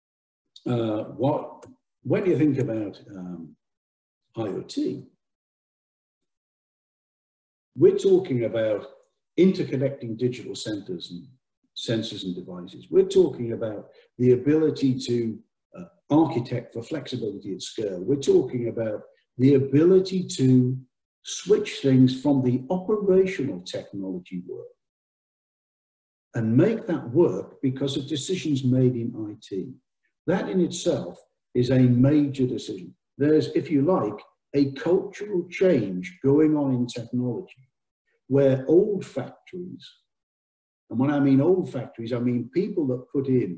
IoT, we're talking about interconnecting digital sensors and devices. We're talking about the ability to architect for flexibility at scale. We're talking about the ability to switch things from the operational technology work and make that work because of decisions made in IT. That in itself is a major decision. There's, if you like, a cultural change going on in technology where old factories, and when I mean old factories, I mean people that put in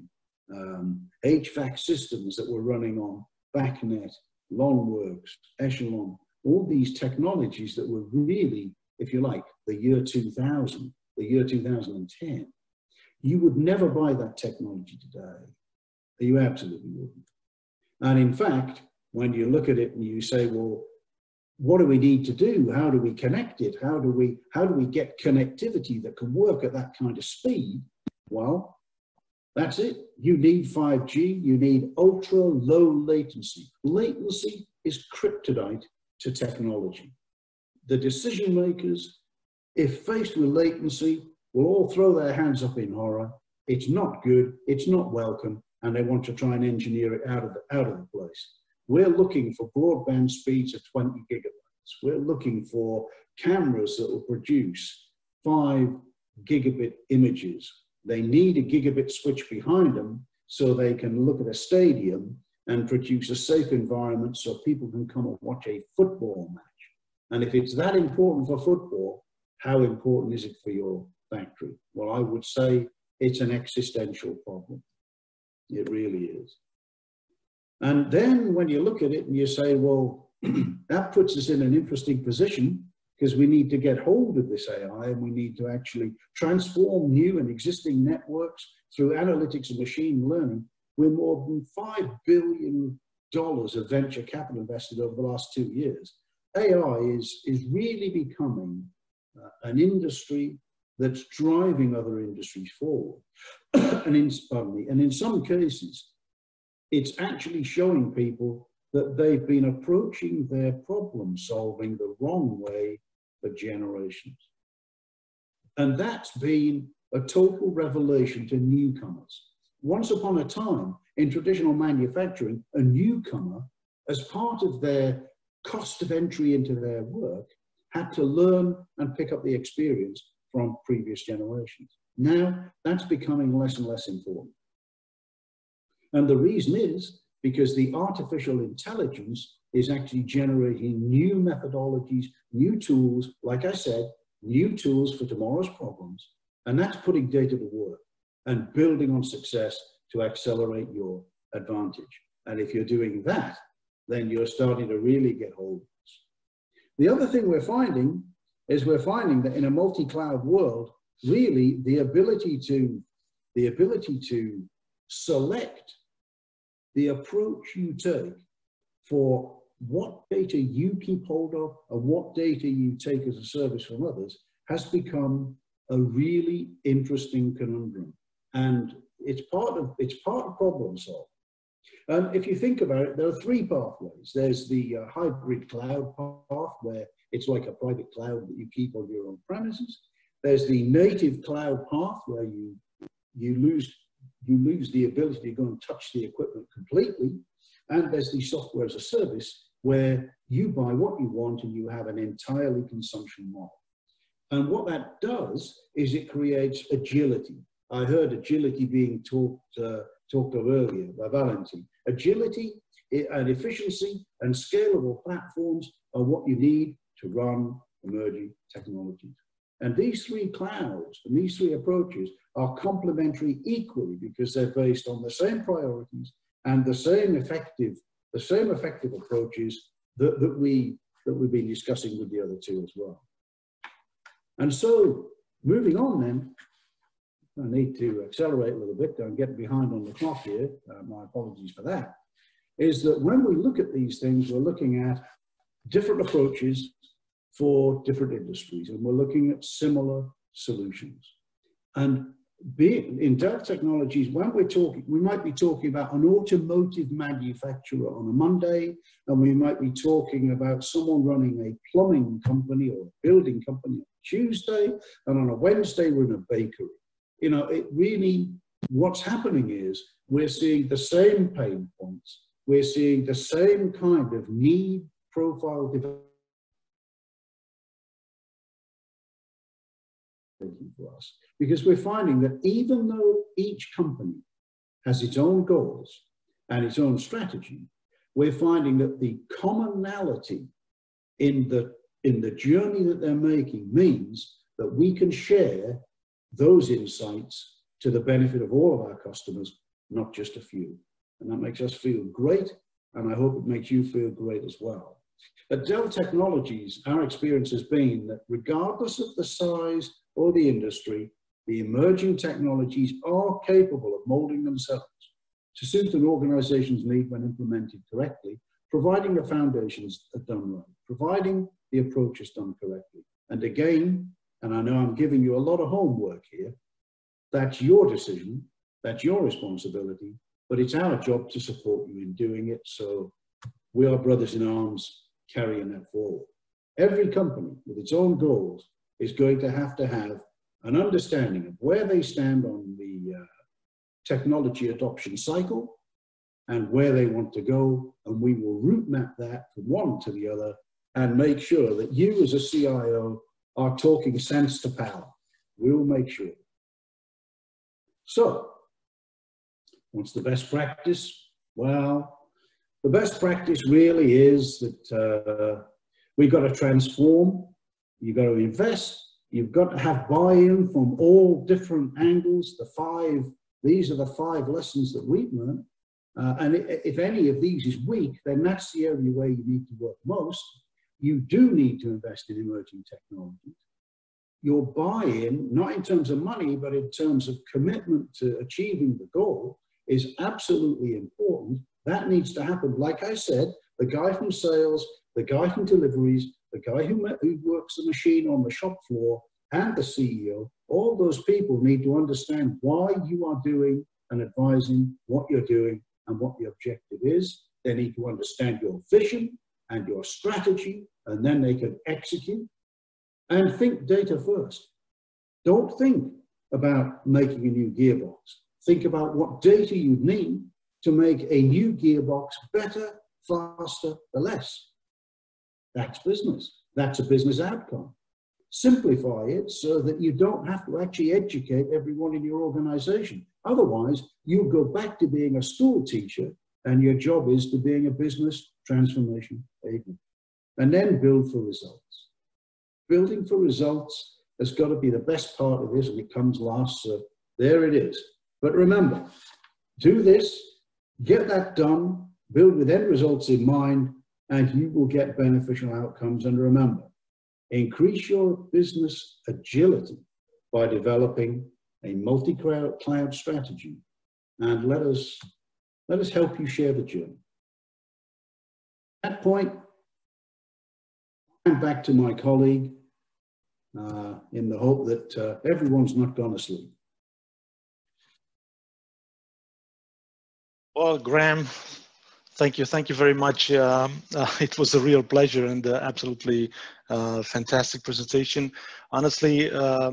HVAC systems that were running on BACnet, Longworks, Echelon, all these technologies that were really, if you like, the year 2000, the year 2010. You would never buy that technology today. You absolutely wouldn't. And in fact, when you look at it and you say, well, what do we need to do? How do we connect it? How do we get connectivity that can work at that kind of speed? Well, that's it. You need 5G. You need ultra low latency. Latency is kryptonite to technology. The decision makers, if faced with latency, will all throw their hands up in horror. It's not good. It's not welcome. And they want to try and engineer it out of the place. We're looking for broadband speeds of 20 gigabytes. We're looking for cameras that will produce 5 gigabit images. They need a gigabit switch behind them so they can look at a stadium and produce a safe environment so people can come and watch a football match. And if it's that important for football, how important is it for your factory? Well, I would say it's an existential problem. It really is. And then when you look at it and you say, well, that puts us in an interesting position because we need to get hold of this AI and we need to actually transform new and existing networks through analytics and machine learning. With more than $5 billion of venture capital invested over the last 2 years. AI is really becoming an industry that's driving other industries forward. And in some cases, it's actually showing people that they've been approaching their problem solving the wrong way for generations. And that's been a total revelation to newcomers. Once upon a time, in traditional manufacturing, a newcomer as part of their cost of entry into their work, had to learn and pick up the experience from previous generations. Now, that's becoming less and less important. And the reason is because the artificial intelligence is actually generating new methodologies, new tools, like I said, new tools for tomorrow's problems. And that's putting data to work and building on success to accelerate your advantage. And if you're doing that, then you're starting to really get hold of this. The other thing we're finding is that in a multi-cloud world, really the ability to select the approach you take for what data you keep hold of and what data you take as a service from others has become a really interesting conundrum. And it's part of problem solving. And if you think about it, there are three pathways. There's the hybrid cloud path, where it's like a private cloud that you keep on your own premises. There's the native cloud path, where you lose the ability to go and touch the equipment completely. And there's the software as a service, where you buy what you want and you have an entirely consumption model. And what that does is it creates agility. I heard agility being talked of earlier by Valentin. Agility and efficiency and scalable platforms are what you need to run emerging technologies. And these three clouds and these three approaches are complementary equally, because they're based on the same priorities and the same effective approaches that we've been discussing with the other two as well. And so, moving on then, I need to accelerate a little bit. I'm getting behind on the clock here. My apologies for that. Is that when we look at these things, we're looking at different approaches for different industries, and we're looking at similar solutions. And being in Dell Technologies, when we're talking, we might be talking about an automotive manufacturer on a Monday, and we might be talking about someone running a plumbing company or a building company on Tuesday, and on a Wednesday we're in a bakery. You know, it really, what's happening is we're seeing the same pain points. We're seeing the same kind of need profile development for us, because we're finding that even though each company has its own goals and its own strategy, we're finding that the commonality in the journey that they're making means that we can share those insights to the benefit of all of our customers, not just a few. And that makes us feel great, and I hope it makes you feel great as well. At Dell Technologies, our experience has been that regardless of the size or the industry, the emerging technologies are capable of molding themselves to suit an organization's need when implemented correctly, providing the foundations are done right, providing the approach is done correctly. And again, and I know I'm giving you a lot of homework here, that's your decision, that's your responsibility, but it's our job to support you in doing it. So we are brothers in arms carrying that forward. Every company with its own goals is going to have an understanding of where they stand on the technology adoption cycle and where they want to go, and we will route map that from one to the other and make sure that you as a CIO are talking sense to power. We'll make sure. So, what's the best practice? Well, the best practice really is that we've got to transform, you've got to invest, you've got to have buy-in from all different angles. These are the 5 lessons that we've learned. And if any of these is weak, then that's the area where you need to work most. You do need to invest in emerging technologies. Your buy-in, not in terms of money, but in terms of commitment to achieving the goal, is absolutely important. That needs to happen. Like I said, the guy from sales, the guy from deliveries, the guy who works the machine on the shop floor, and the CEO, all those people need to understand why you are doing and advising what you're doing and what the objective is. They need to understand your vision and your strategy, and then they can execute. And think data first. Don't think about making a new gearbox. Think about what data you need to make a new gearbox better, faster, the less. That's business. That's a business outcome. Simplify it so that you don't have to actually educate everyone in your organization. Otherwise, you'll go back to being a school teacher and your job is to being a business transformation agent. And then build for results. Building for results has got to be the best part of this, and it comes last, so there it is. But remember, do this, get that done, build with end results in mind, and you will get beneficial outcomes. And remember, increase your business agility by developing a multi-cloud strategy, and let us help you share the journey. At that point, I'm back to my colleague in the hope that everyone's not gone to sleep. Well, Graham, thank you very much. It was a real pleasure and absolutely fantastic presentation. Honestly,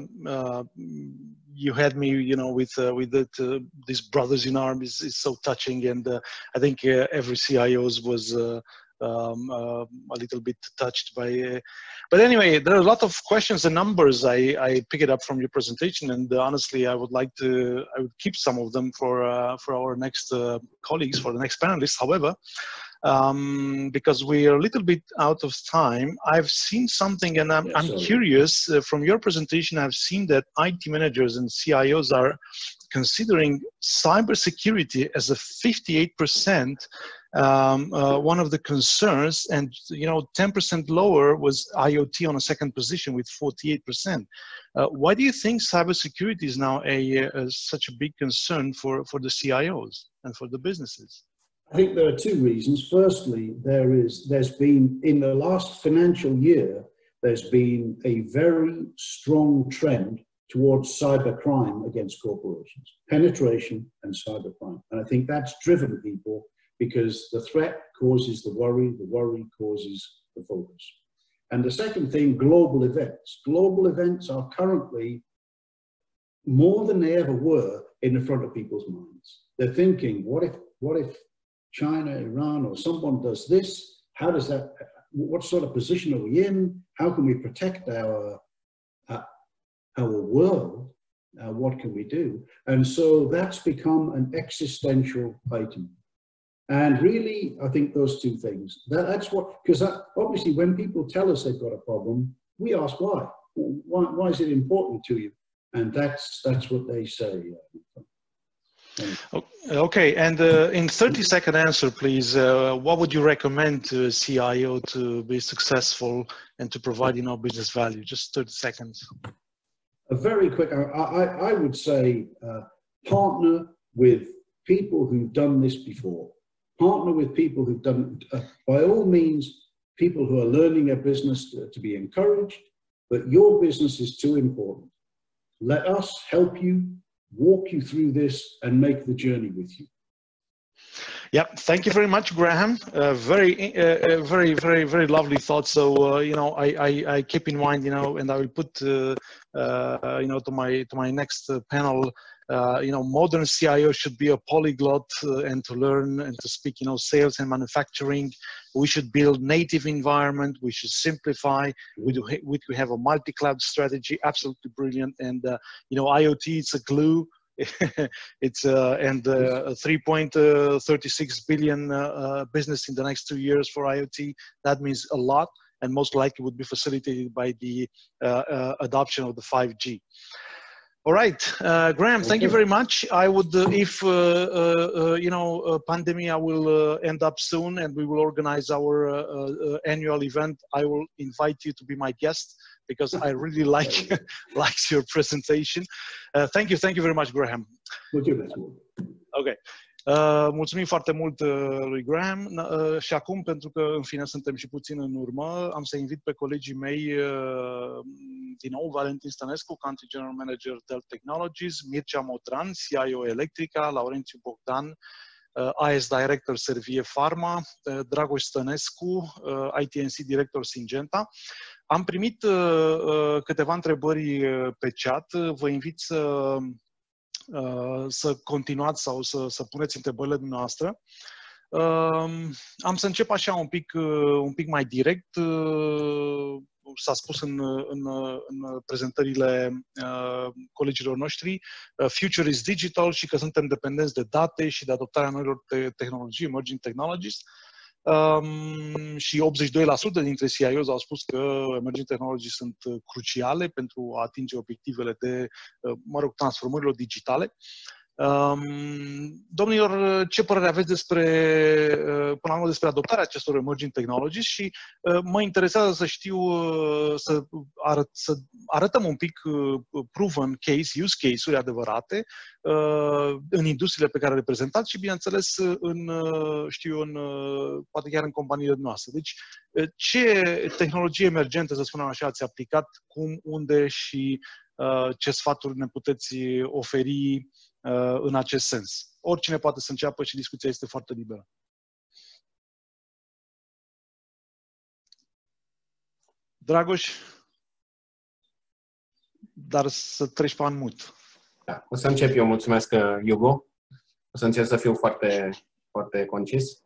you had me, you know, with these brothers in arms is so touching, and I think every CIO was a little bit touched by. But anyway, there are a lot of questions and numbers. I pick it up from your presentation, and honestly, I would keep some of them for our next colleagues, for the next panelists. However, because we are a little bit out of time, I've seen something, and I'm curious from your presentation. I've seen that IT managers and CIOs are considering cybersecurity as a 58%. One of the concerns, and 10% lower was IoT on a second position with 48%. Why do you think cybersecurity is now such a big concern for the CIOs and for the businesses? I think there are two reasons. Firstly, there's been, in the last financial year, there's been a very strong trend towards cybercrime against corporations, penetration and cybercrime. And I think that's driven people because the threat causes the worry causes the focus. And the second thing, global events. Global events are currently more than they ever were in the front of people's minds. They're thinking, what if China, Iran, or someone does this? How does that, what sort of position are we in? How can we protect our world? What can we do? And so that's become an existential item. And really, I think those two things, that's what, because obviously when people tell us they've got a problem, we ask why. Why is it important to you? And that's what they say. Okay, and in 30-second answer, please, what would you recommend to a CIO to be successful and to provide business value? Just 30 seconds. A very quick, I would say partner with people who've done this before. Partner with people who've done, by all means, people who are learning a business to be encouraged, but your business is too important. Let us help you, walk you through this, and make the journey with you. Yeah, thank you very much, Graham. Very lovely thoughts. So I keep in mind, and I will put to my next panel. Modern CIO should be a polyglot and to learn and to speak, sales and manufacturing. We should build native environment. We should simplify. We have a multi-cloud strategy. Absolutely brilliant. And IoT, it's a glue. It's a 3.36 billion business in the next 2 years for IoT. That means a lot, and most likely would be facilitated by the adoption of the 5G. All right, Graham, thank you very much. I would, if pandemic will end up soon and we will organize our annual event, I will invite you to be my guest because I really like your presentation. Thank you very much, Graham. Okay. Mulțumim foarte mult lui Graham și acum, pentru că în fine suntem și puțin în urmă, am să invit pe colegii mei din nou, Valentin Stănescu, Country General Manager Dell Technologies, Mircea Motran, CIO Electrica, Laurențiu Bogdan, AS Director Servie Pharma, Dragoș Stănescu, ITNC Director Syngenta. Am primit câteva întrebări pe chat, vă invit să continuați sau să puneți întrebările dumneavoastră. Am să încep așa un pic mai direct. S-a spus în prezentările colegilor noștri, future is digital și că suntem dependenți de date și de adoptarea noilor tehnologii, emerging technologies. Și 82% dintre CIOs au spus că emerging technologies sunt cruciale pentru a atinge obiectivele de, transformărilor digitale. Domnilor, ce părere aveți până la urmă despre adoptarea acestor emerging technologies și mă interesează să știu, să arătăm un pic proven case, use case-uri adevărate în industriile pe care le reprezentați și, bineînțeles, poate chiar în companiile noastre. Deci, ce tehnologie emergente, să spunem așa, ați aplicat, cum, unde și ce sfaturi ne puteți oferi în acest sens? Oricine poate să înceapă și discuția este foarte liberă. Dragoș, dar să treci pe unmute. Da, o să încep eu. Mulțumesc, Hugo. O să încerc să fiu foarte, foarte concis.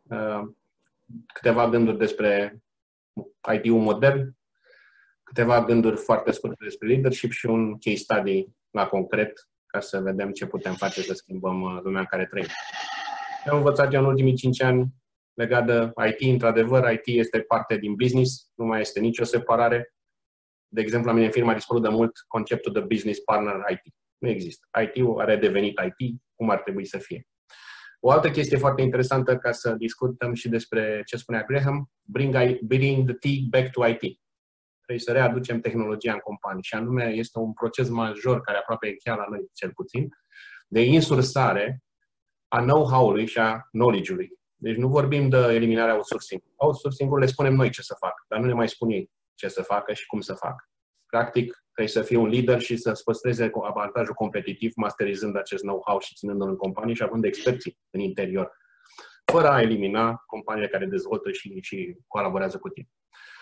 Câteva gânduri despre IT-ul modern, câteva gânduri foarte scurte despre leadership și un case study la concret, ca să vedem ce putem face să schimbăm lumea în care trăim. Am învățat în ultimii 5 ani legat de IT. Într-adevăr, IT este parte din business, nu mai este nicio separare. De exemplu, la mine în firmă a dispărut de mult conceptul de business partner IT. Nu există. IT-ul a redevenit IT, cum ar trebui să fie. O altă chestie foarte interesantă, ca să discutăm și despre ce spunea Graham, bring the tea back to IT. Trebuie să readucem tehnologia în companii și anume este un proces major care aproape e chiar la noi, cel puțin, de insursare a know-how-ului și a knowledge-ului. Deci nu vorbim de eliminarea outsourcing. Outsourcing-ul le spunem noi ce să facă, dar nu ne mai spun ei ce să facă și cum să facă. Practic, trebuie să fie un lider și să-ți păstreze avantajul competitiv, masterizând acest know-how și ținându-l în companie și având experții în interior, fără a elimina companiile care dezvoltă și colaborează cu tine.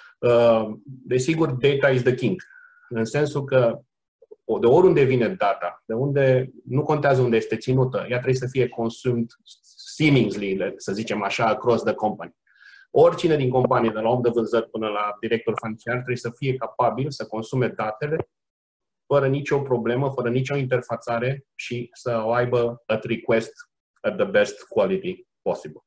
Desigur, data is the king, în sensul că de oriunde vine data, de unde nu contează unde este ținută, ea trebuie să fie consumed seamlessly, să zicem așa, across the company. Oricine din companie, de la om de vânzări până la director financiar, trebuie să fie capabil să consume datele fără nicio problemă, fără nicio interfațare și să o aibă at request at the best quality possible.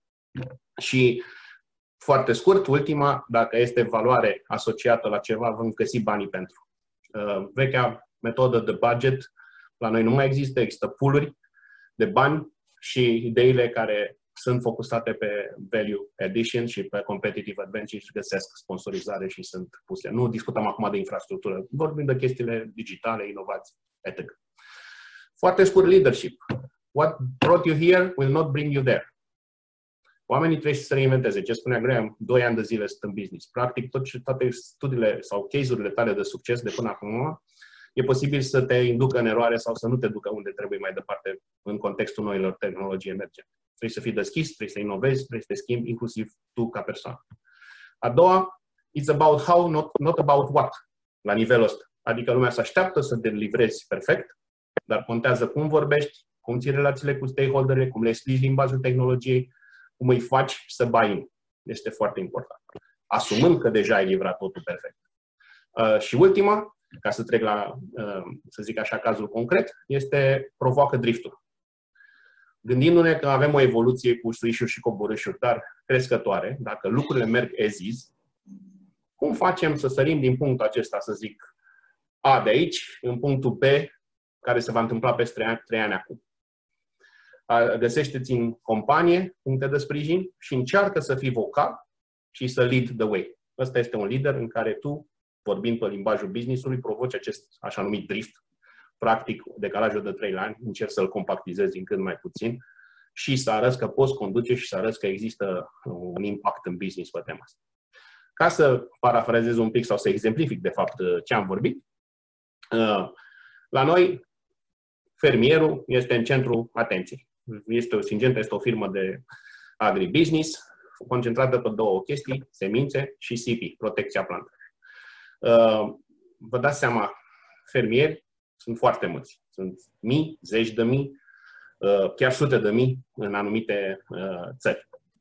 Și foarte scurt, ultima, dacă este valoare asociată la ceva, vom găsi banii pentru. Vechea metodă de budget, la noi nu mai există pool-uri de bani și ideile care sunt focusate pe value addition și pe competitive advantage și găsesc sponsorizare și sunt puse. Nu discutăm acum de infrastructură, vorbim de chestiile digitale, inovații, etc. Foarte scurt, leadership. What brought you here will not bring you there. Oamenii trebuie să se reinventeze. Ce spunea Graham, 2 ani de zile sunt în business. Practic, toate studiile sau case-urile tale de succes de până acum, e posibil să te inducă în eroare sau să nu te ducă unde trebuie mai departe în contextul noilor tehnologii emergente. Trebuie să fii deschis, trebuie să inovezi, trebuie să te schimbi, inclusiv tu ca persoană. A doua, it's about how, not about what, la nivelul ăsta. Adică lumea se așteaptă să te livrezi perfect, dar contează cum vorbești, cum ții relațiile cu stakeholderii, cum le explici limbajul tehnologiei, cum îi faci să buy-in. Este foarte important. Asumând că deja ai livrat totul perfect. Și ultima, ca să trec la, să zic așa, cazul concret, provoacă driftul. Gândindu-ne că avem o evoluție cu suișuri și coborâșuri, dar crescătoare, dacă lucrurile merg as is, cum facem să sărim din punctul acesta, să zic, A de aici, în punctul B, care se va întâmpla peste 3 ani acum? Găsește-ți în companie puncte de sprijin și încearcă să fii vocal și să lead the way. Ăsta este un lider în care tu, vorbind pe limbajul business-ului, provoci acest așa numit drift, practic decalajul de 3 ani, încerci să-l compactizezi în cât mai puțin și să arăți că poți conduce și să arăți că există un impact în business pe tema asta. Ca să parafrazez un pic sau să exemplific de fapt ce am vorbit, la noi fermierul este în centrul atenției. Syngenta este o firmă de agribusiness concentrată pe 2 chestii, semințe și CP, protecția plantelor. Vă dați seama, fermieri sunt foarte mulți. Sunt mii, 10 de mii, chiar 100 de mii în anumite țări.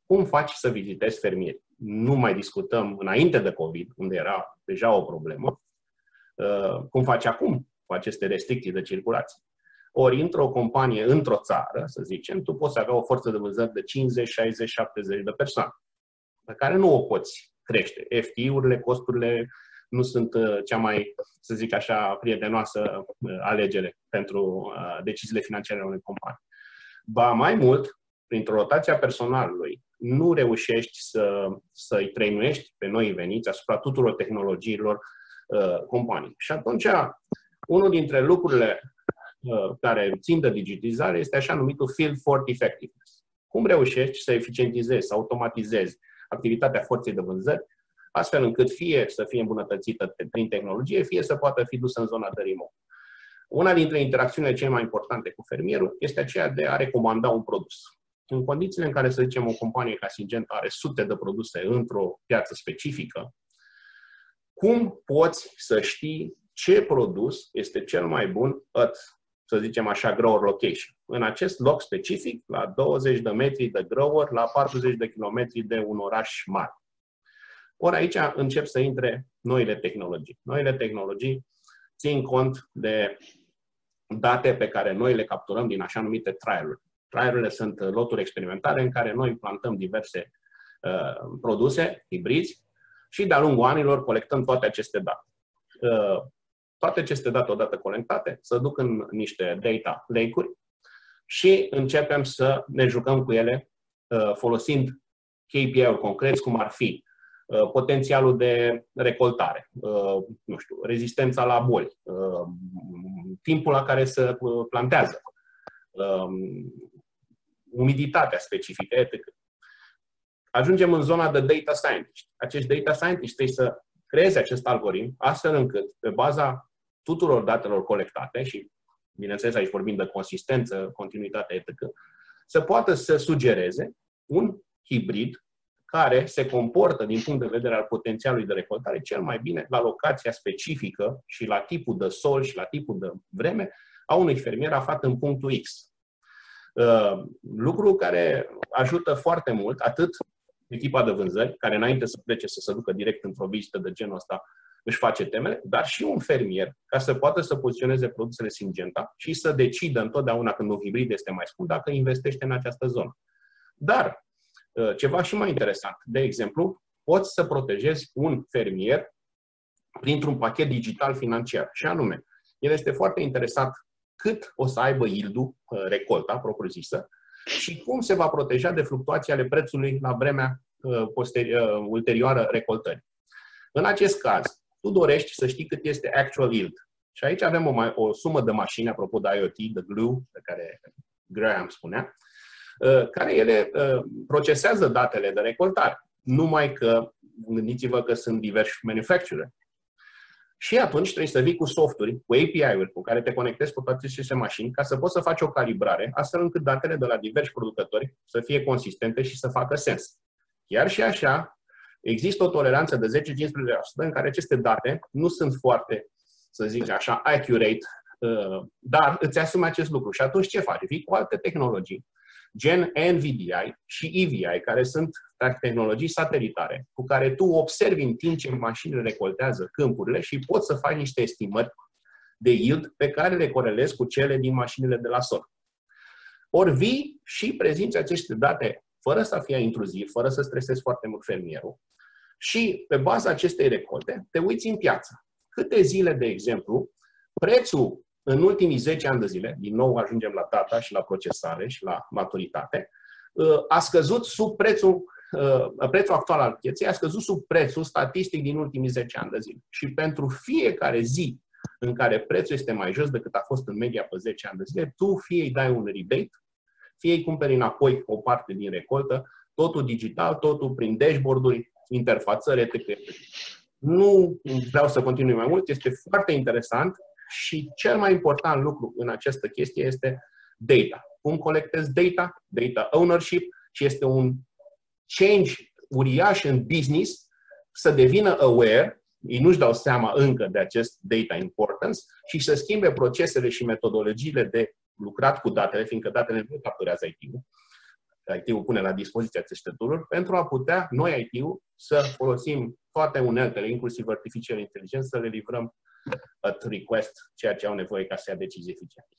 cum faci să vizitezi fermieri? Nu mai discutăm înainte de COVID, unde era deja o problemă, cum faci acum cu aceste restricții de circulație. Ori, într-o companie, într-o țară, să zicem, tu poți avea o forță de vânzări de 50, 60, 70 de persoane, pe care nu o poți crește. FTE-urile, costurile nu sunt cea mai, să zic așa, prietenoasă alegere pentru deciziile financiare ale unei companii. Ba mai mult, printr-o rotație a personalului, nu reușești să-i trainuiești pe noi veniți asupra tuturor tehnologiilor companii. Și atunci, unul dintre lucrurile care țin de digitizare este așa numitul Field Force Effectiveness. Cum reușești să eficientizezi, să automatizezi activitatea forței de vânzări, astfel încât fie să fie îmbunătățită prin tehnologie, fie să poată fi dusă în zona de remote. Una dintre interacțiunile cele mai importante cu fermierul este aceea de a recomanda un produs. În condițiile în care, să zicem, o companie ca Syngenta are sute de produse într-o piață specifică, cum poți să știi ce produs este cel mai bun să zicem așa, grower location? În acest loc specific, la 20 de metri de grower, la 40 de kilometri de un oraș mare. Ori aici încep să intre noile tehnologii. Noile tehnologii țin cont de date pe care noi le capturăm din așa numite trial-uri. Trial-urile sunt loturi experimentale în care noi plantăm diverse produse, hibrizi, și de-a lungul anilor colectăm toate aceste date. Toate aceste date, odată colectate, se duc în niște data lake-uri și începem să ne jucăm cu ele folosind KPI-uri concreți, cum ar fi potențialul de recoltare, nu știu, rezistența la boli, timpul la care se plantează, umiditatea specifică, etc. Ajungem în zona de data scientist. Acești data scientiști trebuie să creeze acest algoritm astfel încât, pe baza tuturor datelor colectate, și bineînțeles aici vorbim de consistență, continuitate, etc., să poată să sugereze un hibrid care se comportă din punct de vedere al potențialului de recoltare cel mai bine la locația specifică și la tipul de sol și la tipul de vreme a unui fermier aflat în punctul X. Lucru care ajută foarte mult atât echipa de vânzări, care înainte să plece să se ducă direct într-o vizită de genul ăsta își face temele, dar și un fermier ca să poată să poziționeze produsele Syngenta și să decidă întotdeauna când un hibrid este mai scump dacă investește în această zonă. Dar ceva și mai interesant, de exemplu, poți să protejezi un fermier printr-un pachet digital financiar. Și anume, el este foarte interesat cât o să aibă yield-ul, recolta propriu-zisă, și cum se va proteja de fluctuații ale prețului la vremea ulterioară recoltării. În acest caz, tu dorești să știi cât este actual yield. Și aici avem o sumă de mașini, apropo de IoT, de glue, pe care Graham spunea, care ele procesează datele de recoltare. Numai că, gândiți-vă că sunt diversi manufacturer. Și atunci trebuie să vii cu softuri, cu API-uri cu care te conectezi cu toate aceste mașini ca să poți să faci o calibrare, astfel încât datele de la diversi producători să fie consistente și să facă sens. Chiar și așa, există o toleranță de 10-15% în care aceste date nu sunt foarte, să zic așa, accurate, dar îți asumi acest lucru. Și atunci ce faci? Vii cu alte tehnologii, gen NVDI și EVI, care sunt tehnologii satelitare, cu care tu observi în timp ce mașinile recoltează câmpurile și poți să faci niște estimări de yield pe care le corelezi cu cele din mașinile de la sol. Ori vii și prezinți aceste date fără să fie intruziv, fără să stresezi foarte mult fermierul și pe baza acestei recolte te uiți în piață. Câte zile, de exemplu, prețul în ultimii 10 ani de zile, din nou ajungem la data și la procesare și la maturitate, a scăzut sub prețul actual al pieței, a scăzut sub prețul statistic din ultimii 10 ani de zile. Și pentru fiecare zi în care prețul este mai jos decât a fost în media pe 10 ani de zile, tu fie îi dai un rebate, fie îi cumperi înapoi o parte din recoltă, totul digital, totul prin dashboard-uri, interfațări, etc. Nu vreau să continui mai mult, este foarte interesant. Și cel mai important lucru în această chestie este data. Cum colectezi data? Data ownership, și este un change uriaș în business să devină aware, ei nu-și dau seama încă de acest data importance și să schimbe procesele și metodologiile de lucrat cu datele, fiindcă datele nu capturează IT-ul, IT-ul pune la dispoziție aceste tool-uri pentru a putea, noi IT-ul, să folosim toate uneltele, inclusiv artificial intelligence, să le livrăm at request ceea ce au nevoie ca să ia decizii eficiente.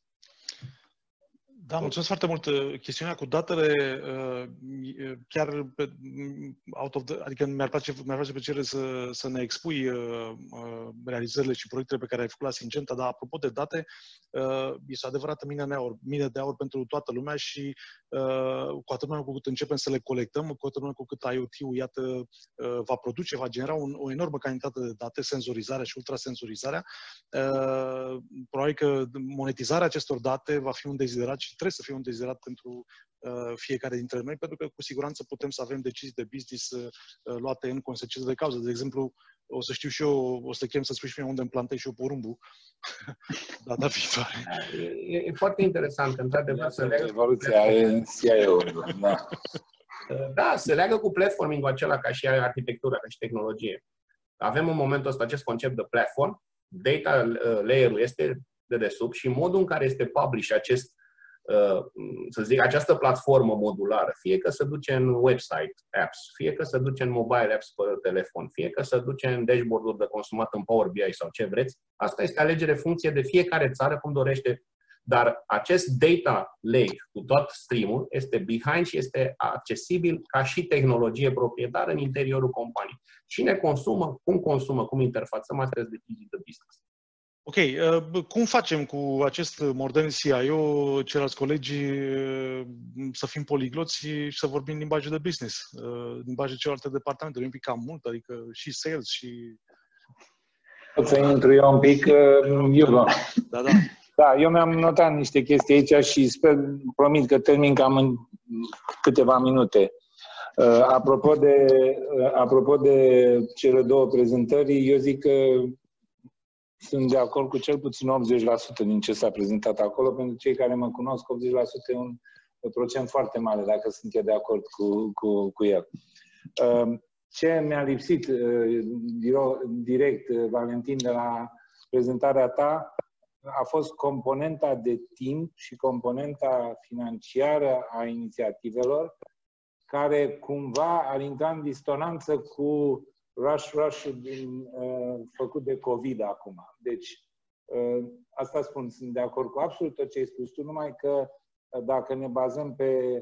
Da, mulțumesc foarte mult. Chestiunea cu datele, chiar adică mi-ar face plăcere să ne expui realizările și proiectele pe care ai făcut la Syngenta, dar apropo de date, este o adevărată mină de aur pentru toată lumea și cu atât mai mult cu cât începem să le colectăm, cu atât mai mult cu cât IoT-ul, iată, va genera o enormă cantitate de date, senzorizarea și ultrasenzorizarea. Probabil că monetizarea acestor date va fi un deziderat și trebuie să fie un deziderat pentru fiecare dintre noi, pentru că cu siguranță putem să avem decizii de business luate în consecință de cauză. De exemplu, o să știu și eu, o să te chem să spui și mie unde îmi plantez și eu porumbul data viitoare. E foarte interesant, într-adevăr, să leagă evoluția în CIO-ul. Da. Da, se leagă cu platforming-ul acela ca și arhitectura, ca și tehnologie. Avem în momentul ăsta acest concept de platform, data layer-ul este de desubt și modul în care este publish acest, să zic, această platformă modulară, fie că se duce în website apps, fie că se duce în mobile apps pe telefon, fie că se duce în dashboard-uri de consumat în Power BI sau ce vreți, asta este alegere funcție de fiecare țară cum dorește. Dar acest data lake cu tot stream-ul este behind și este accesibil ca și tehnologie proprietară în interiorul companiei. Cine consumă, cum interfațăm, astea sunt decizii de business. Ok, cum facem cu acest modern CIO, ceilalți colegi, să fim poligloți și să vorbim limbajul de business, limbajul celorlalte departamente? E un pic cam mult, adică și sales și... Pot să intru eu un pic, Iugo. Da. Da, eu mi-am notat niște chestii aici și promit că termin cam în câteva minute. Apropo de cele două prezentări, eu zic că sunt de acord cu cel puțin 80% din ce s-a prezentat acolo. Pentru cei care mă cunosc, 80% e un procent foarte mare, dacă sunt eu de acord cu el. Ce mi-a lipsit direct, Valentin, de la prezentarea ta, a fost componenta de timp și componenta financiară a inițiativelor, care cumva ar intra în disonanță cu rush făcut de COVID acum. Deci, asta spun, sunt de acord cu absolut tot ce ai spus tu, numai că dacă ne bazăm pe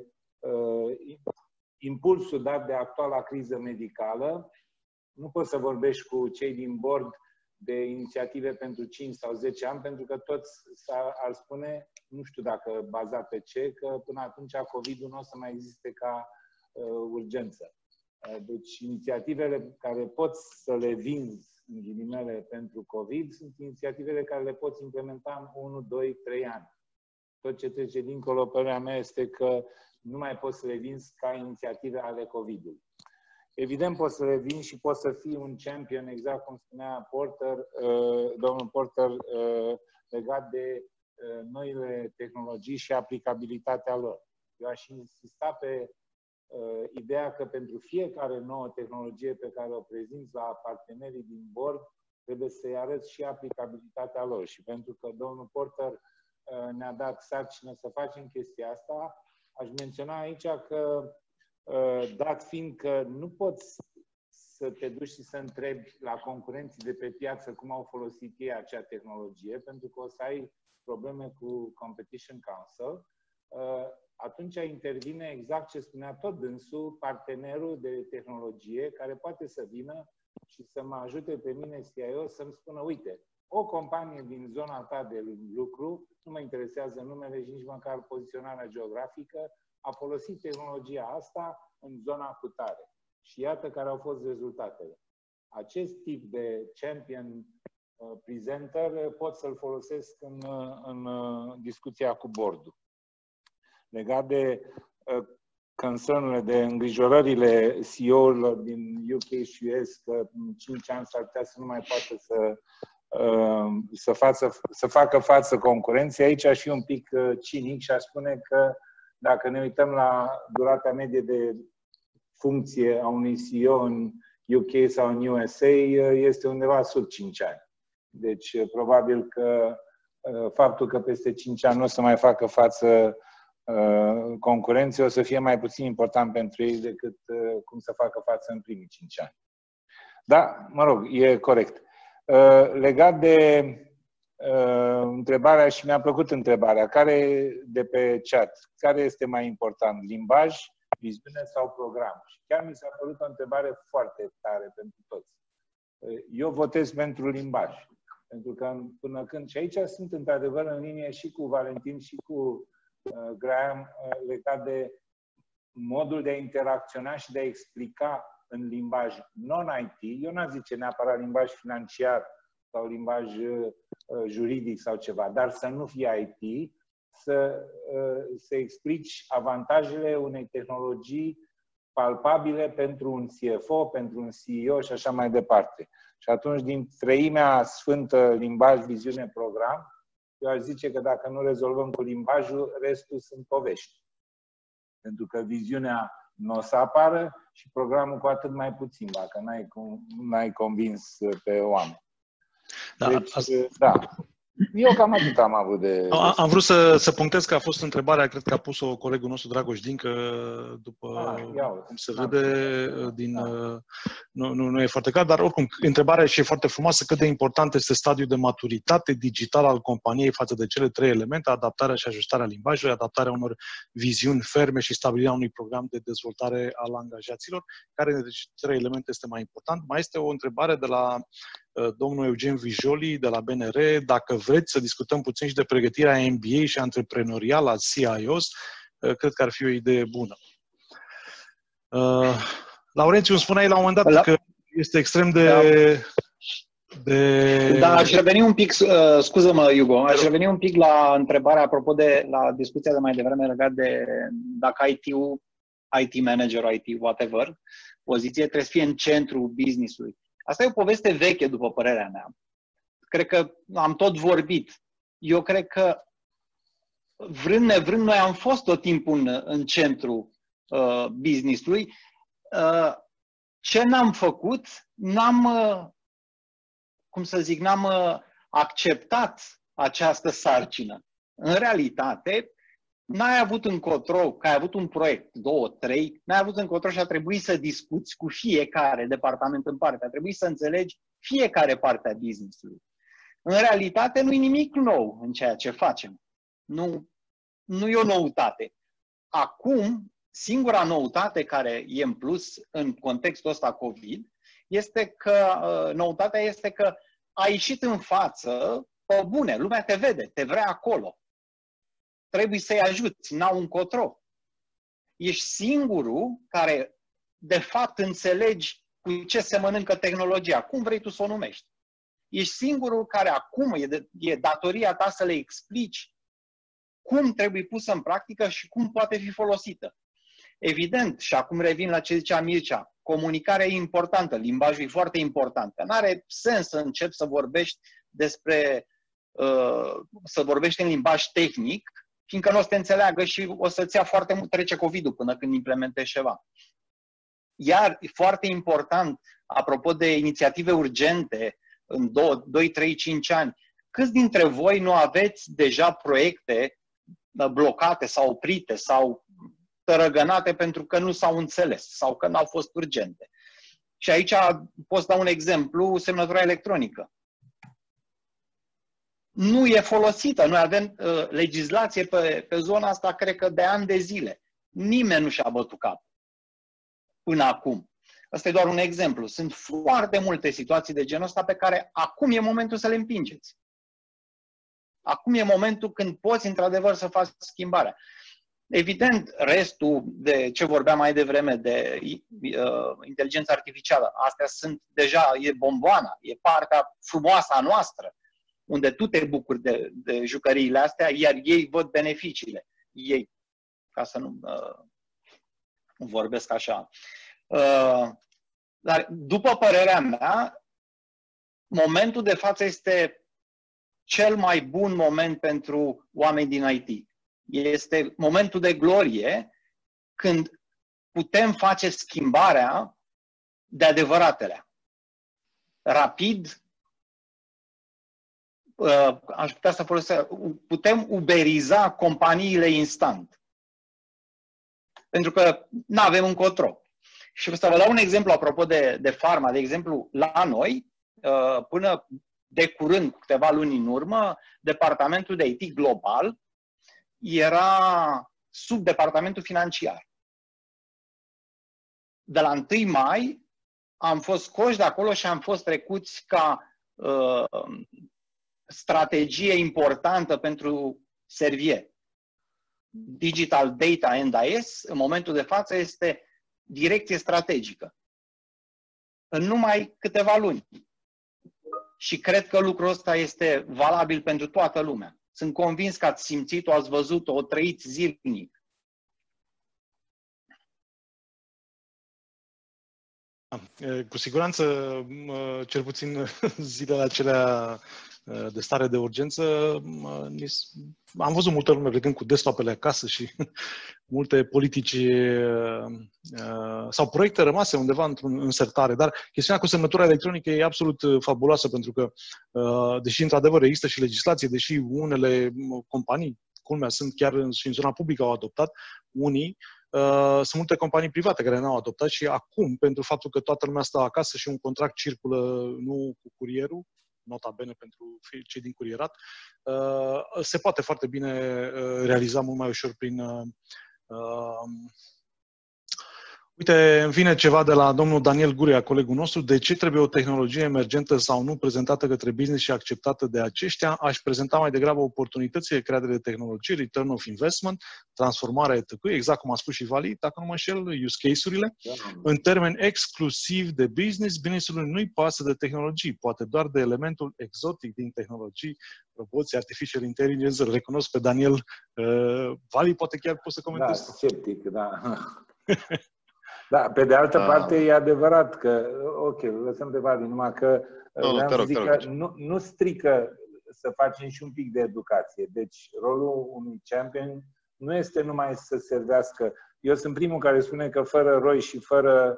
impulsul dat de actuala criză medicală, nu poți să vorbești cu cei din board de inițiative pentru 5 sau 10 ani, pentru că toți ar spune, nu știu dacă bazat pe ce, că până atunci COVID-ul nu o să mai existe ca urgență. Deci inițiativele care poți să le vinzi, în ghilimele, pentru COVID, sunt inițiativele care le poți implementa în 1, 2, 3 ani. Tot ce trece dincolo, părerea mea este că nu mai poți să le vinzi ca inițiative ale COVID-ului. Evident, poți să le vinzi și poți să fii un champion, exact cum spunea domnul Porter, legat de noile tehnologii și aplicabilitatea lor. Eu aș insista pe ideea că pentru fiecare nouă tehnologie pe care o prezinți la partenerii din board, trebuie să-i arăți și aplicabilitatea lor. Și pentru că domnul Porter ne-a dat sarcină să facem chestia asta, aș menționa aici că, dat fiind că nu poți să te duci și să întrebi la concurenții de pe piață cum au folosit ei acea tehnologie, pentru că o să ai probleme cu Competition Council, atunci intervine exact ce spunea tot dânsul, partenerul de tehnologie, care poate să vină și să mă ajute pe mine, CIO, să-mi spună, uite, o companie din zona ta de lucru, nu mă interesează numele și nici măcar poziționarea geografică, a folosit tehnologia asta în zona cutare. Și iată care au fost rezultatele. Acest tip de champion presenter pot să-l folosesc în discuția cu board-ul. Legat de concern-urile, de îngrijorările CEO-urilor din UK și US, că în 5 ani s-ar putea să nu mai poată să facă față concurenței. Aici aș fi un pic cinic și aș spune că dacă ne uităm la durata medie de funcție a unui CEO în UK sau în USA, este undeva sub 5 ani. Deci, probabil că faptul că peste 5 ani nu o să mai facă față concurenței o să fie mai puțin important pentru ei decât cum să facă față în primii 5 ani. Da, mă rog, e corect. Legat de întrebarea, și mi-a plăcut întrebarea, care de pe chat, care este mai important, limbaj, viziune sau program? Și chiar mi s-a părut o întrebare foarte tare pentru toți. Eu votez pentru limbaj, pentru că până când, și aici sunt într-adevăr în linie și cu Valentin și cu Graham, legat de modul de a interacționa și de a explica în limbaj non-IT, eu n-aș zice neapărat limbaj financiar sau limbaj juridic sau ceva, dar să nu fie IT, să explici avantajele unei tehnologii palpabile pentru un CFO, pentru un CEO și așa mai departe. Și atunci, din treimea sfântă limbaj, viziune, program, eu aș zice că dacă nu rezolvăm cu limbajul, restul sunt povești. Pentru că viziunea nu o să apară și programul cu atât mai puțin, dacă n-ai convins pe oameni. Da, deci, da. Eu cam atât am avut de... Am vrut să punctez că a fost întrebarea, cred că a pus-o colegul nostru Dragoș Dincă, după cum se vede, nu e foarte clar, dar oricum, întrebarea și e foarte frumoasă, cât de important este stadiul de maturitate digitală al companiei față de cele 3 elemente, adaptarea și ajustarea limbajului, adaptarea unor viziuni ferme și stabilirea unui program de dezvoltare al angajaților, care dintre cele 3 elemente este mai important. Mai este o întrebare de la domnul Eugen Vijoli de la BNR, dacă vreți să discutăm puțin și de pregătirea MBA și antreprenorială a CIOs, cred că ar fi o idee bună. Laurențiu, îmi spuneai la un moment dat că este extrem de... Da, aș reveni un pic, scuză-mă, Hugo, aș reveni un pic la întrebarea, apropo de la discuția de mai devreme legat de dacă IT manager, IT whatever, poziție trebuie să fie în centrul business-ului. Asta e o poveste veche, după părerea mea. Cred că am tot vorbit. Eu cred că, vrând nevrând, noi am fost tot timpul în centrul business-ului. Ce n-am făcut? N-am acceptat această sarcină. În realitate, n-ai avut încotro, că ai avut un proiect, 2, 3, n-ai avut încotro și a trebuit să discuți cu fiecare departament în parte. A trebuit să înțelegi fiecare parte a business-ului. În realitate, nu e nimic nou în ceea ce facem. Nu e o noutate. Acum, singura noutate care e în plus în contextul ăsta COVID noutatea este că ai ieșit în față, pe bune, lumea te vede, te vrea acolo. Trebuie să-i ajuți, n-au încotro. Ești singurul care, de fapt, înțelegi cu ce se mănâncă tehnologia, cum vrei tu să o numești. Ești singurul care acum e datoria ta să le explici cum trebuie pusă în practică și cum poate fi folosită. Evident, și acum revin la ce zicea Mircea, comunicarea e importantă, limbajul e foarte important. N-are sens să începi să vorbești să vorbești în limbaj tehnic, fiindcă nu o să te înțeleagă și o să-ți ia foarte mult, trece COVID-ul până când implementezi ceva. Iar e foarte important, apropo de inițiative urgente în 2, 3, 5 ani, câți dintre voi nu aveți deja proiecte blocate sau oprite sau tărăgănate pentru că nu s-au înțeles sau că n-au fost urgente? Și aici pot da un exemplu, semnătura electronică. Nu e folosită. Noi avem legislație pe zona asta, cred că de ani de zile. Nimeni nu și-a bătut cap până acum. Asta e doar un exemplu. Sunt foarte multe situații de genul ăsta pe care acum e momentul să le împingeți. Acum e momentul când poți, într-adevăr, să faci schimbarea. Evident, restul de ce vorbeam mai devreme, de inteligența artificială, astea sunt deja, e bomboana, e partea frumoasă a noastră, unde tu te bucuri de jucăriile astea, iar ei văd beneficiile. Ei, ca să nu vorbesc așa. Dar, după părerea mea, momentul de față este cel mai bun moment pentru oameni din IT. Este momentul de glorie când putem face schimbarea de adevăratele. Rapid, aș putea să folosesc, putem uberiza companiile instant. pentru că nu avem încotro. Și o să vă dau un exemplu apropo de pharma. De exemplu, la noi, până de curând, câteva luni în urmă, departamentul de IT global era sub departamentul financiar. De la 1 mai am fost scoși de acolo și am fost trecuți ca strategie importantă pentru Servier. Digital Data and IS, în momentul de față, este direcție strategică. În numai câteva luni. Și cred că lucrul ăsta este valabil pentru toată lumea. Sunt convins că ați simțit-o, ați văzut-o, o trăiți zilnic. Cu siguranță, cel puțin zilele acelea de stare de urgență, am văzut multă lume plecând cu desktop-ele acasă și multe politici sau proiecte rămase undeva în sertare. Dar chestiunea cu semnătura electronică e absolut fabuloasă, pentru că, deși într-adevăr există și legislație, deși unele companii, culmea, sunt chiar și în zona publică au adoptat, unii, sunt multe companii private care n-au adoptat și acum, pentru faptul că toată lumea stă acasă și un contract circulă nu cu curierul, nota bene pentru cei din curierat, se poate foarte bine realiza mult mai ușor prin... Uite, îmi vine ceva de la domnul Daniel Gurea, colegul nostru. De ce trebuie o tehnologie emergentă sau nu prezentată către business și acceptată de aceștia? Aș prezenta mai degrabă oportunitățile create de tehnologie, return of investment, transformarea etc. Exact cum a spus și Vali, dacă nu mă înșel, use case-urile. În termeni exclusiv de business, business-ului nu-i pasă de tehnologii, poate doar de elementul exotic din tehnologii, roboții, artificial intelligence. Îl recunosc pe Daniel. Vali, poate chiar poți să comentezi. Da, sceptic, da. Da, pe de altă parte e adevărat că, ok, lăsăm pe Vali, numai că vreau să zic că nu strică să facem și un pic de educație. Deci rolul unui champion nu este numai să servească. Eu sunt primul care spune că fără ROI și fără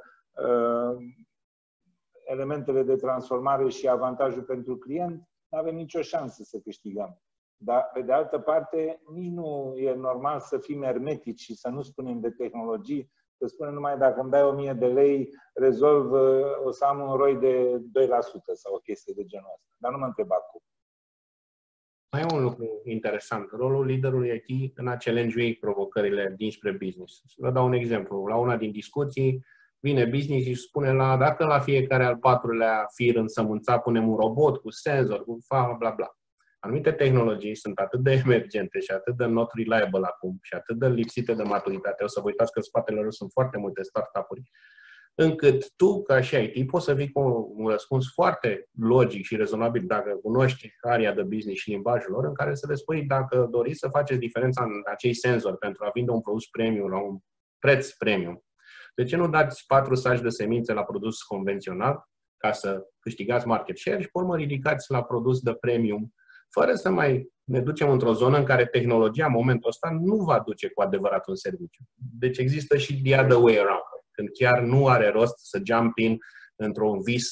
elementele de transformare și avantajul pentru client, nu avem nicio șansă să câștigăm. Dar, pe de altă parte, nici nu e normal să fim hermetici și să nu spunem de tehnologii, să spunem numai dacă îmi dai 1000 de lei, rezolv, o să am un ROI de 2% sau o chestie de genul ăsta. Dar nu mă întreb acum. Mai e un lucru interesant. Rolul liderului IT în a challenge provocările dinspre business. Să vă dau un exemplu. La una din discuții vine business și spune dacă la fiecare al 4-lea fir însămânțat punem un robot cu senzor, cu bla bla. Anumite tehnologii sunt atât de emergente și atât de not reliable acum și atât de lipsite de maturitate. O să vă uitați că în spatele lor sunt foarte multe startup-uri, încât tu, ca și IT, poți să vii cu un răspuns foarte logic și rezonabil dacă cunoști area de business și limbajul lor, în care să le spui dacă doriți să faceți diferența în acei senzori pentru a vinde un produs premium la un preț premium. De ce nu dați 4 saci de semințe la produs convențional ca să câștigați market share și, pe urmă, ridicați la produs de premium, fără să mai ne ducem într-o zonă în care tehnologia, în momentul ăsta, nu va duce cu adevărat un serviciu. Deci există și the other way around, când chiar nu are rost să jump in într-un vis.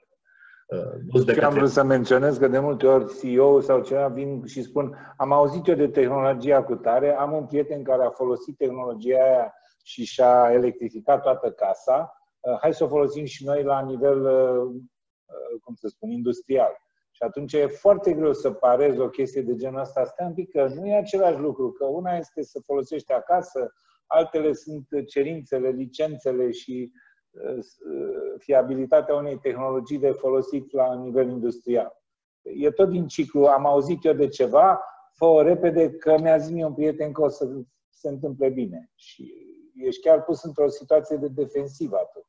Am vrut să menționez că de multe ori CEO sau ceva vin și spun: am auzit eu de tehnologia cu tare, am un prieten care a folosit tehnologia aia și și-a electrificat toată casa, hai să o folosim și noi la nivel, cum să spun, industrial. Și atunci e foarte greu să parezi o chestie de genul ăsta. Stai un pic, că nu e același lucru, că una este să folosești acasă, altele sunt cerințele, licențele și fiabilitatea unei tehnologii de folosit la nivel industrial. E tot din ciclu, am auzit eu de ceva, fă-o repede că mi-a zis mie un prieten că o să se întâmple bine. Și ești chiar pus într-o situație de defensivă atunci.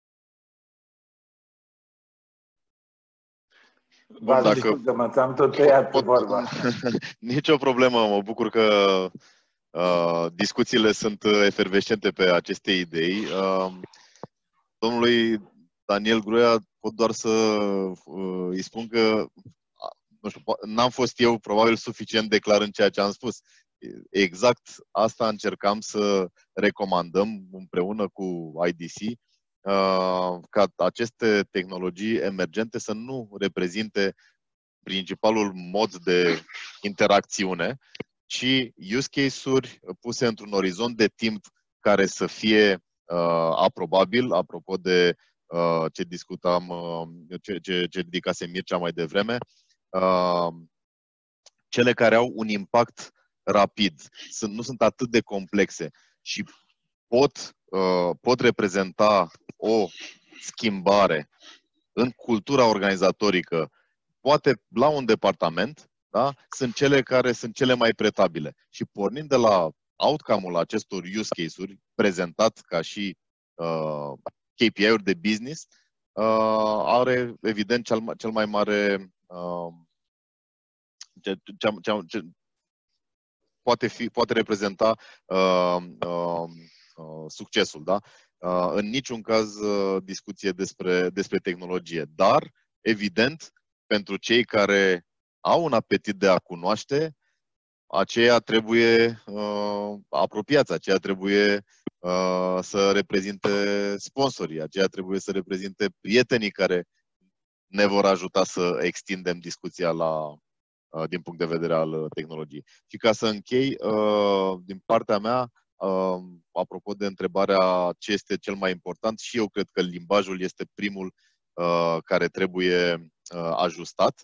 Dacă ți-am tot tăiat pe vorba. Nici o problemă, mă bucur că discuțiile sunt efervescente pe aceste idei. Domnului Daniel Gruia pot doar să îi spun că nu știu, n-am fost eu probabil suficient de clar în ceea ce am spus. Exact asta încercam să recomandăm împreună cu IDC, ca aceste tehnologii emergente să nu reprezinte principalul mod de interacțiune, ci use case-uri puse într-un orizont de timp care să fie aprobabil, apropo de ce discutam, ce ridicase Mircea mai devreme, cele care au un impact rapid, nu sunt atât de complexe și pot reprezenta o schimbare în cultura organizatorică, poate la un departament, da? Sunt cele care sunt cele mai pretabile. Și pornind de la outcome-ul acestor use case-uri prezentat ca și KPI-uri de business, are evident cel mai mare poate reprezenta succesul, da? În niciun caz discuție despre tehnologie, dar evident pentru cei care au un apetit de a cunoaște, aceia trebuie apropiați, aceia trebuie să reprezinte sponsorii, aceia trebuie să reprezinte prietenii care ne vor ajuta să extindem discuția din punct de vedere al tehnologiei. Și ca să închei, din partea mea, apropo de întrebarea ce este cel mai important, și eu cred că limbajul este primul care trebuie ajustat.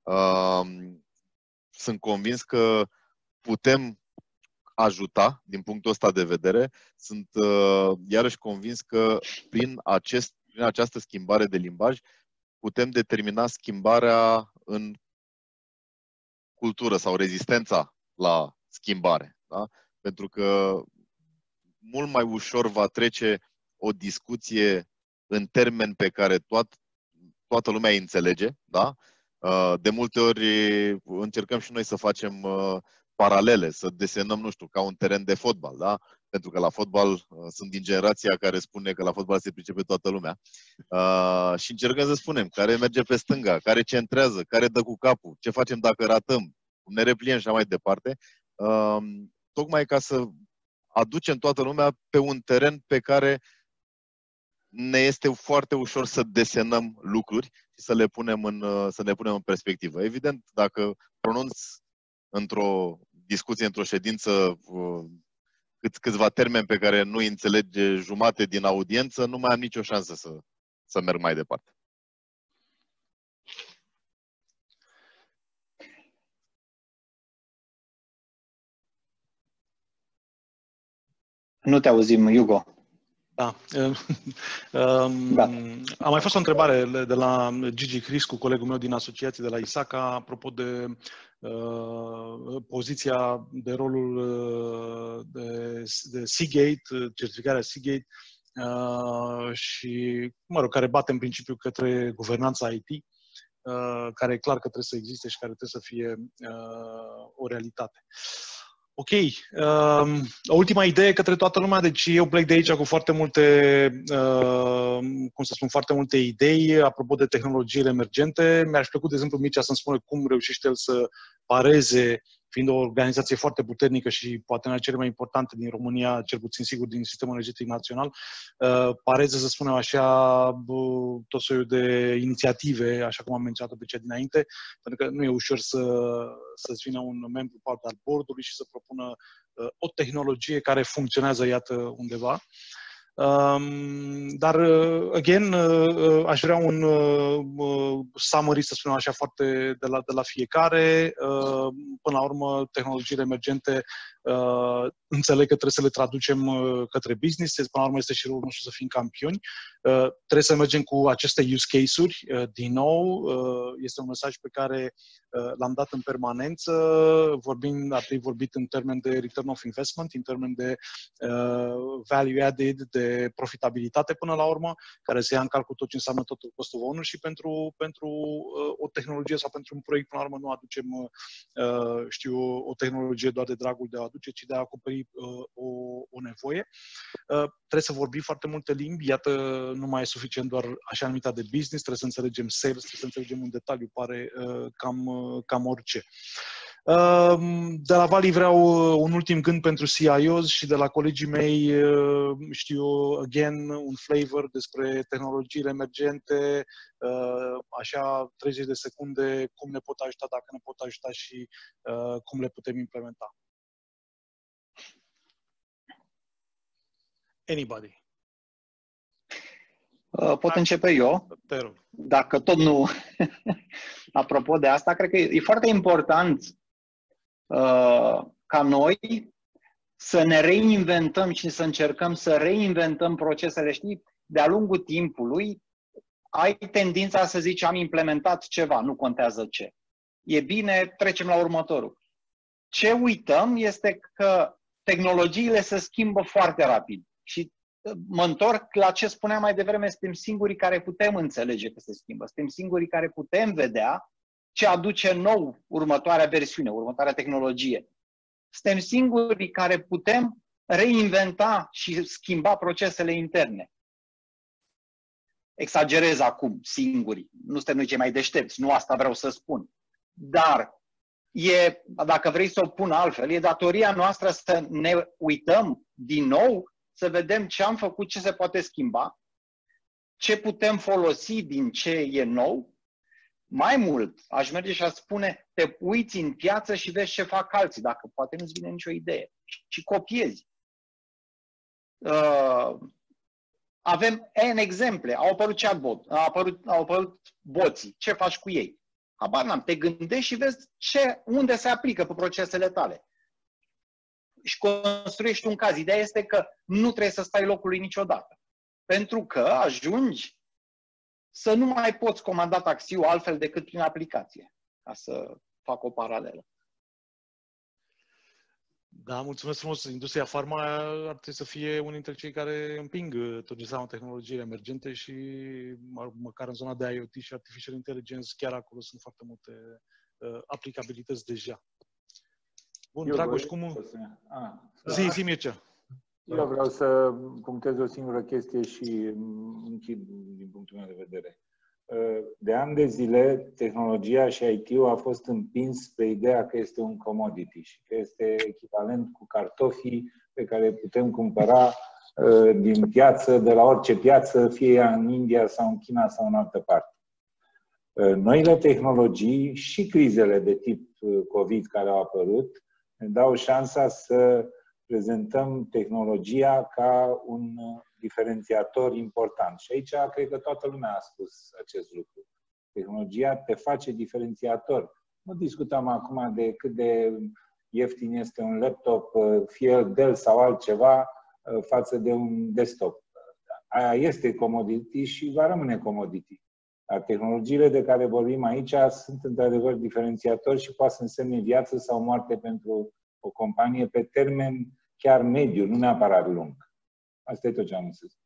Sunt convins că putem ajuta din punctul ăsta de vedere. Sunt iarăși convins că prin această schimbare de limbaj putem determina schimbarea în cultură sau rezistența la schimbare. Da? Pentru că mult mai ușor va trece o discuție în termeni pe care toată lumea îi înțelege. Da? De multe ori încercăm și noi să facem paralele, să desenăm, nu știu, ca un teren de fotbal. Da? Pentru că la fotbal sunt din generația care spune că la fotbal se pricepe toată lumea. Și încercăm să spunem care merge pe stânga, care centrează, care dă cu capul, ce facem dacă ratăm, cum ne repliem și așa mai departe. Tocmai ca să aducem toată lumea pe un teren pe care ne este foarte ușor să desenăm lucruri și să le punem în perspectivă. Evident, dacă pronunț într-o discuție, într-o ședință, câțiva termeni pe care nu îi înțelege jumate din audiență, nu mai am nicio șansă să merg mai departe. Nu te auzim, Hugo. Da. A mai fost o întrebare de la Gigi Criscu, colegul meu din asociație de la ISACA, apropo de poziția, de rolul de Seagate, certificarea Seagate, și, mă rog, care bate în principiu către guvernanța IT, care e clar că trebuie să existe și care trebuie să fie o realitate. Ok. O ultima idee către toată lumea. Deci eu plec de aici cu foarte multe, foarte multe idei apropo de tehnologiile emergente. Mi-aș plăcut, de exemplu, Mircea să-mi spună cum reușește el să pareze, fiind o organizație foarte puternică și poate una cele mai importante din România, cel puțin sigur din sistemul energetic național, pareze, să spunem așa, tot soiul de inițiative, așa cum am menționat pe cea dinainte, pentru că nu e ușor să-ți vină un membru parte al board-ului și să propună o tehnologie care funcționează, iată, undeva. Dar, again, aș vrea un summary, să spunem așa, foarte de la fiecare. Până la urmă, tehnologiile emergente înțeleg că trebuie să le traducem către business. Până la urmă este și rolul nostru să fim campioni. Trebuie să mergem cu aceste use case-uri. Din nou, este un mesaj pe care l-am dat în permanență. Ar trebui vorbit în termen de return of investment, în termen de value added, de profitabilitate până la urmă, care să ia în calcul tot ce înseamnă totul cost of ownership pentru o tehnologie sau pentru un proiect. Până la urmă nu aducem, o tehnologie doar de dragul de a aduce, ci de a acoperi o nevoie. Trebuie să vorbim foarte multe limbi. Iată, nu mai e suficient doar așa numita de business, trebuie să înțelegem sales, trebuie să înțelegem un detaliu, pare cam orice. De la Vali vreau un ultim gând pentru CIOs și de la colegii mei again, un flavor despre tehnologiile emergente, așa 30 de secunde, cum ne pot ajuta, dacă ne pot ajuta și cum le putem implementa. Anybody. Pot începe eu? Te rog. Dacă tot nu... Apropo de asta, cred că e foarte important ca noi să ne reinventăm și să încercăm să reinventăm procesele. Știi, de-a lungul timpului ai tendința să zici am implementat ceva, nu contează ce. E bine, trecem la următorul. Ce uităm este că tehnologiile se schimbă foarte rapid și mă întorc la ce spuneam mai devreme, suntem singurii care putem înțelege că se schimbă, suntem singurii care putem vedea ce aduce nou următoarea versiune, următoarea tehnologie. Suntem singurii care putem reinventa și schimba procesele interne. Exagerez acum, singurii. Nu suntem noi cei mai deștepți, nu asta vreau să spun. Dar, dacă vrei să o pun altfel, e datoria noastră să ne uităm din nou, să vedem ce am făcut, ce se poate schimba, ce putem folosi din ce e nou. Mai mult, aș merge și aș spune, te uiți în piață și vezi ce fac alții, dacă poate nu-ți vine nicio idee. Și copiezi. Avem N exemple. Au apărut chatbot, au apărut boții. Ce faci cu ei? Habar n-am. Te gândești și vezi unde se aplică pe procesele tale. Și construiești un caz. Ideea este că nu trebuie să stai locului niciodată. Pentru că ajungi să nu mai poți comanda taxiul altfel decât prin aplicație. Ca să fac o paralelă. Da, mulțumesc frumos. Industria farma ar trebui să fie unul dintre cei care împing tot ce înseamnă tehnologiile emergente și măcar în zona de IoT și Artificial Intelligence, chiar acolo sunt foarte multe aplicabilități deja. Bun, Dragoș, cum... Zi, Mircea. Eu vreau să punctez o singură chestie și închid din punctul meu de vedere. De ani de zile, tehnologia și IT-ul a fost împins spre ideea că este un commodity și că este echivalent cu cartofii pe care îi putem cumpăra din piață, de la orice piață, fie ea în India sau în China sau în altă parte. Noile tehnologii și crizele de tip COVID care au apărut ne dau șansa să prezentăm tehnologia ca un diferențiator important. Și aici cred că toată lumea a spus acest lucru. Tehnologia te face diferențiator. Nu discutăm acum de cât de ieftin este un laptop, fie el Dell sau altceva, față de un desktop. Aia este commodity și va rămâne commodity. Dar tehnologiile de care vorbim aici sunt într-adevăr diferențiatori și poate să însemne viață sau moarte pentru o companie pe termen chiar mediu, nu neapărat lung. Asta e tot ce am spus.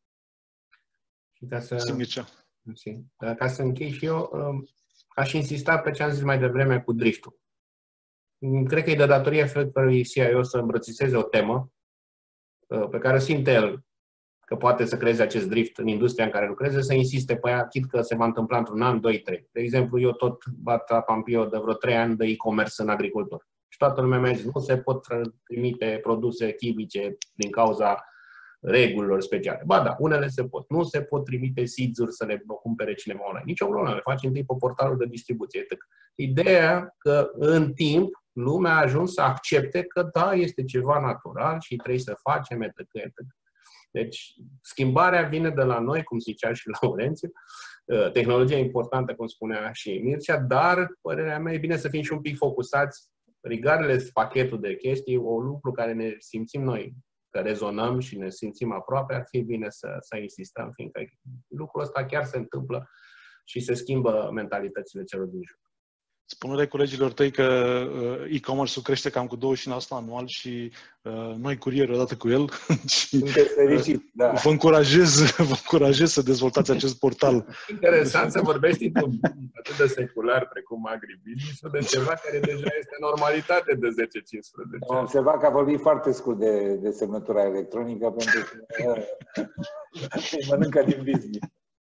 Ca să închei și eu, aș insista pe ce am zis mai devreme cu driftul. Cred că e de datorie fiecărui CIO să îmbrățișeze o temă pe care simte el că poate să creeze acest drift în industria în care lucreze, să insiste pe ea, chit că se va întâmpla într-un an, 2, 3. De exemplu, eu tot bat la pampio de vreo 3 ani de e-commerce în agricultură. Și toată lumea mi-a zis, nu se pot trimite produse chimice din cauza regulilor speciale. Ba da, unele se pot. Nu se pot trimite seeds-uri să le cumpere cineva online. Nici o problemă, le faci întâi pe portalul de distribuție. Ideea că în timp lumea a ajuns să accepte că da, este ceva natural și trebuie să facem, etc. Deci, schimbarea vine de la noi, cum zicea și Laurențiu, tehnologia importantă, cum spunea și Mircea, dar, părerea mea, e bine să fim și un pic focusați, regardless pachetul de chestii, o lucru care ne simțim noi, că rezonăm și ne simțim aproape, ar fi bine să insistăm, fiindcă lucrul ăsta chiar se întâmplă și se schimbă mentalitățile celor din jur. Spune-le colegilor tăi că e-commerce-ul crește cam cu 20% anual și noi curieri odată cu el. Da. Vă încurajez să dezvoltați acest portal. Interesant să vorbești atât de secular precum agribusiness-ul de ceva care deja este normalitate de 10-15 ani. Am observat că a vorbit foarte scurt de semnătura electronică pentru că mănâncă din business.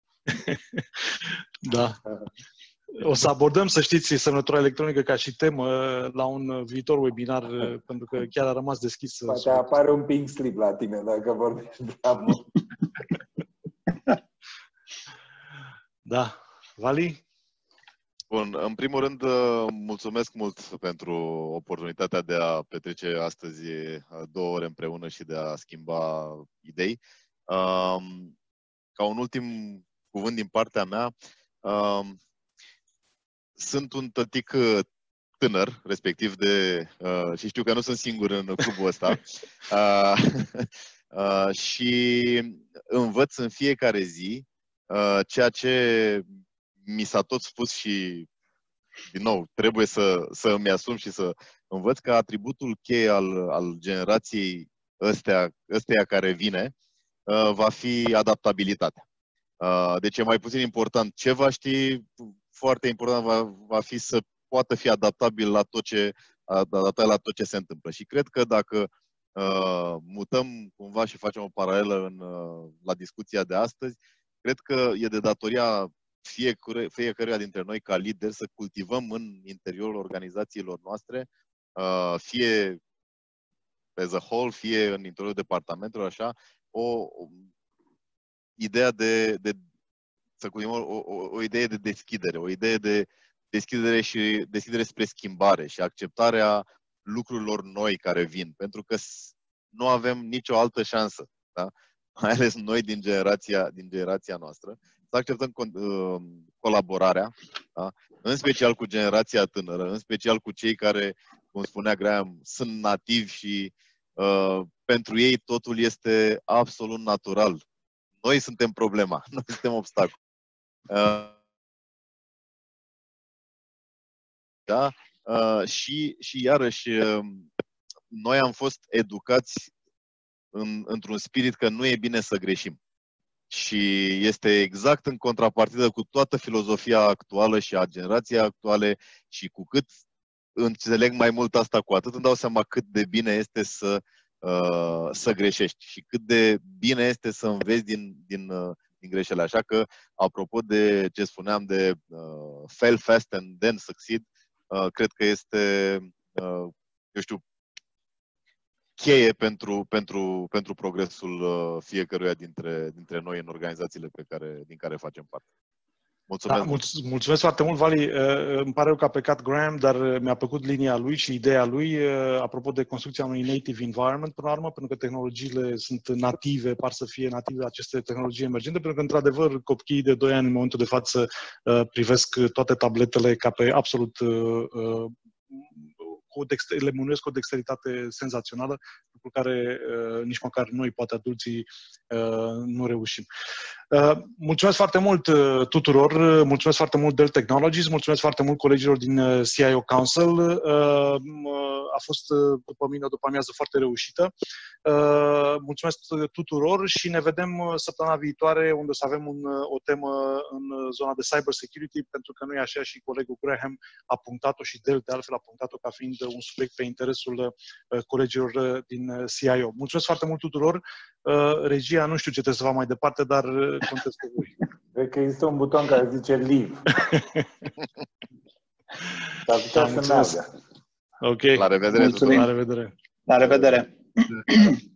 Da. O să abordăm, să știți, semnătura electronică ca și temă la un viitor webinar, pentru că chiar a rămas deschis. Poate apare un pink slip la tine dacă vorbești prea mult. Da. Vali? Bun, în primul rând, mulțumesc mult pentru oportunitatea de a petrece astăzi 2 ore împreună și de a schimba idei. Ca un ultim cuvânt din partea mea, sunt un tătic tânăr, respectiv și știu că nu sunt singur în clubul ăsta, și învăț în fiecare zi ceea ce mi s-a tot spus și, din nou, trebuie să îmi asum și să învăț că atributul cheie al generației ăsteia care vine va fi adaptabilitatea. Deci e mai puțin important ce va ști, foarte important va fi să poată fi adaptabil la tot ce se întâmplă. Și cred că dacă mutăm cumva și facem o paralelă la discuția de astăzi, cred că e de datoria fiecăruia dintre noi ca lideri să cultivăm în interiorul organizațiilor noastre, fie as a whole, fie în interiorul departamentelor, așa, o idee să cultivăm o idee de deschidere, o idee de deschidere spre schimbare și acceptarea lucrurilor noi care vin, pentru că nu avem nicio altă șansă, da? Mai ales noi din generația noastră, să acceptăm colaborarea, da? În special cu generația tânără, în special cu cei care, cum spunea Graham, sunt nativi și pentru ei totul este absolut natural. Noi suntem problema, noi suntem obstacol. Da? Și iarăși, noi am fost educați într-un spirit că nu e bine să greșim. Și este exact în contrapartidă cu toată filozofia actuală și a generației actuale și cu cât înțeleg mai mult asta, cu atât îmi dau seama cât de bine este să greșești și cât de bine este să înveți din greșelile. Așa că, apropo de ce spuneam de fail fast and then succeed, cred că este, eu știu, cheie pentru progresul fiecăruia dintre noi în organizațiile din care facem parte. Mulțumesc. Da, mulțumesc foarte mult, Vali. Îmi pare rău că a plecat Graham, dar mi-a plăcut linia lui și ideea lui, apropo de construcția unui native environment, până la urmă, pentru că tehnologiile sunt native, par să fie native aceste tehnologii emergente, pentru că, într-adevăr, copiii de 2 ani, în momentul de față, privesc toate tabletele ca pe absolut le mânuiesc cu o dexteritate senzațională, lucru care nici măcar noi, poate adulții, nu reușim. Mulțumesc foarte mult tuturor, mulțumesc foarte mult Dell Technologies, mulțumesc foarte mult colegilor din CIO Council. A fost, după mine, o după-amiază foarte reușită. Mulțumesc tuturor și ne vedem săptămâna viitoare, unde o să avem o temă în zona de cyber security, pentru că nu e așa, și colegul Graham a punctat-o și Dell, de altfel, a punctat-o ca fiind un subiect pe interesul colegilor din CIO. Mulțumesc foarte mult tuturor. Regia, nu știu ce trebuie să fac mai departe, dar contez pe voi. Cred că există un buton care zice Leave. S-ar putea să meargă. Ok. La revedere. Mulțumim. La revedere. La revedere.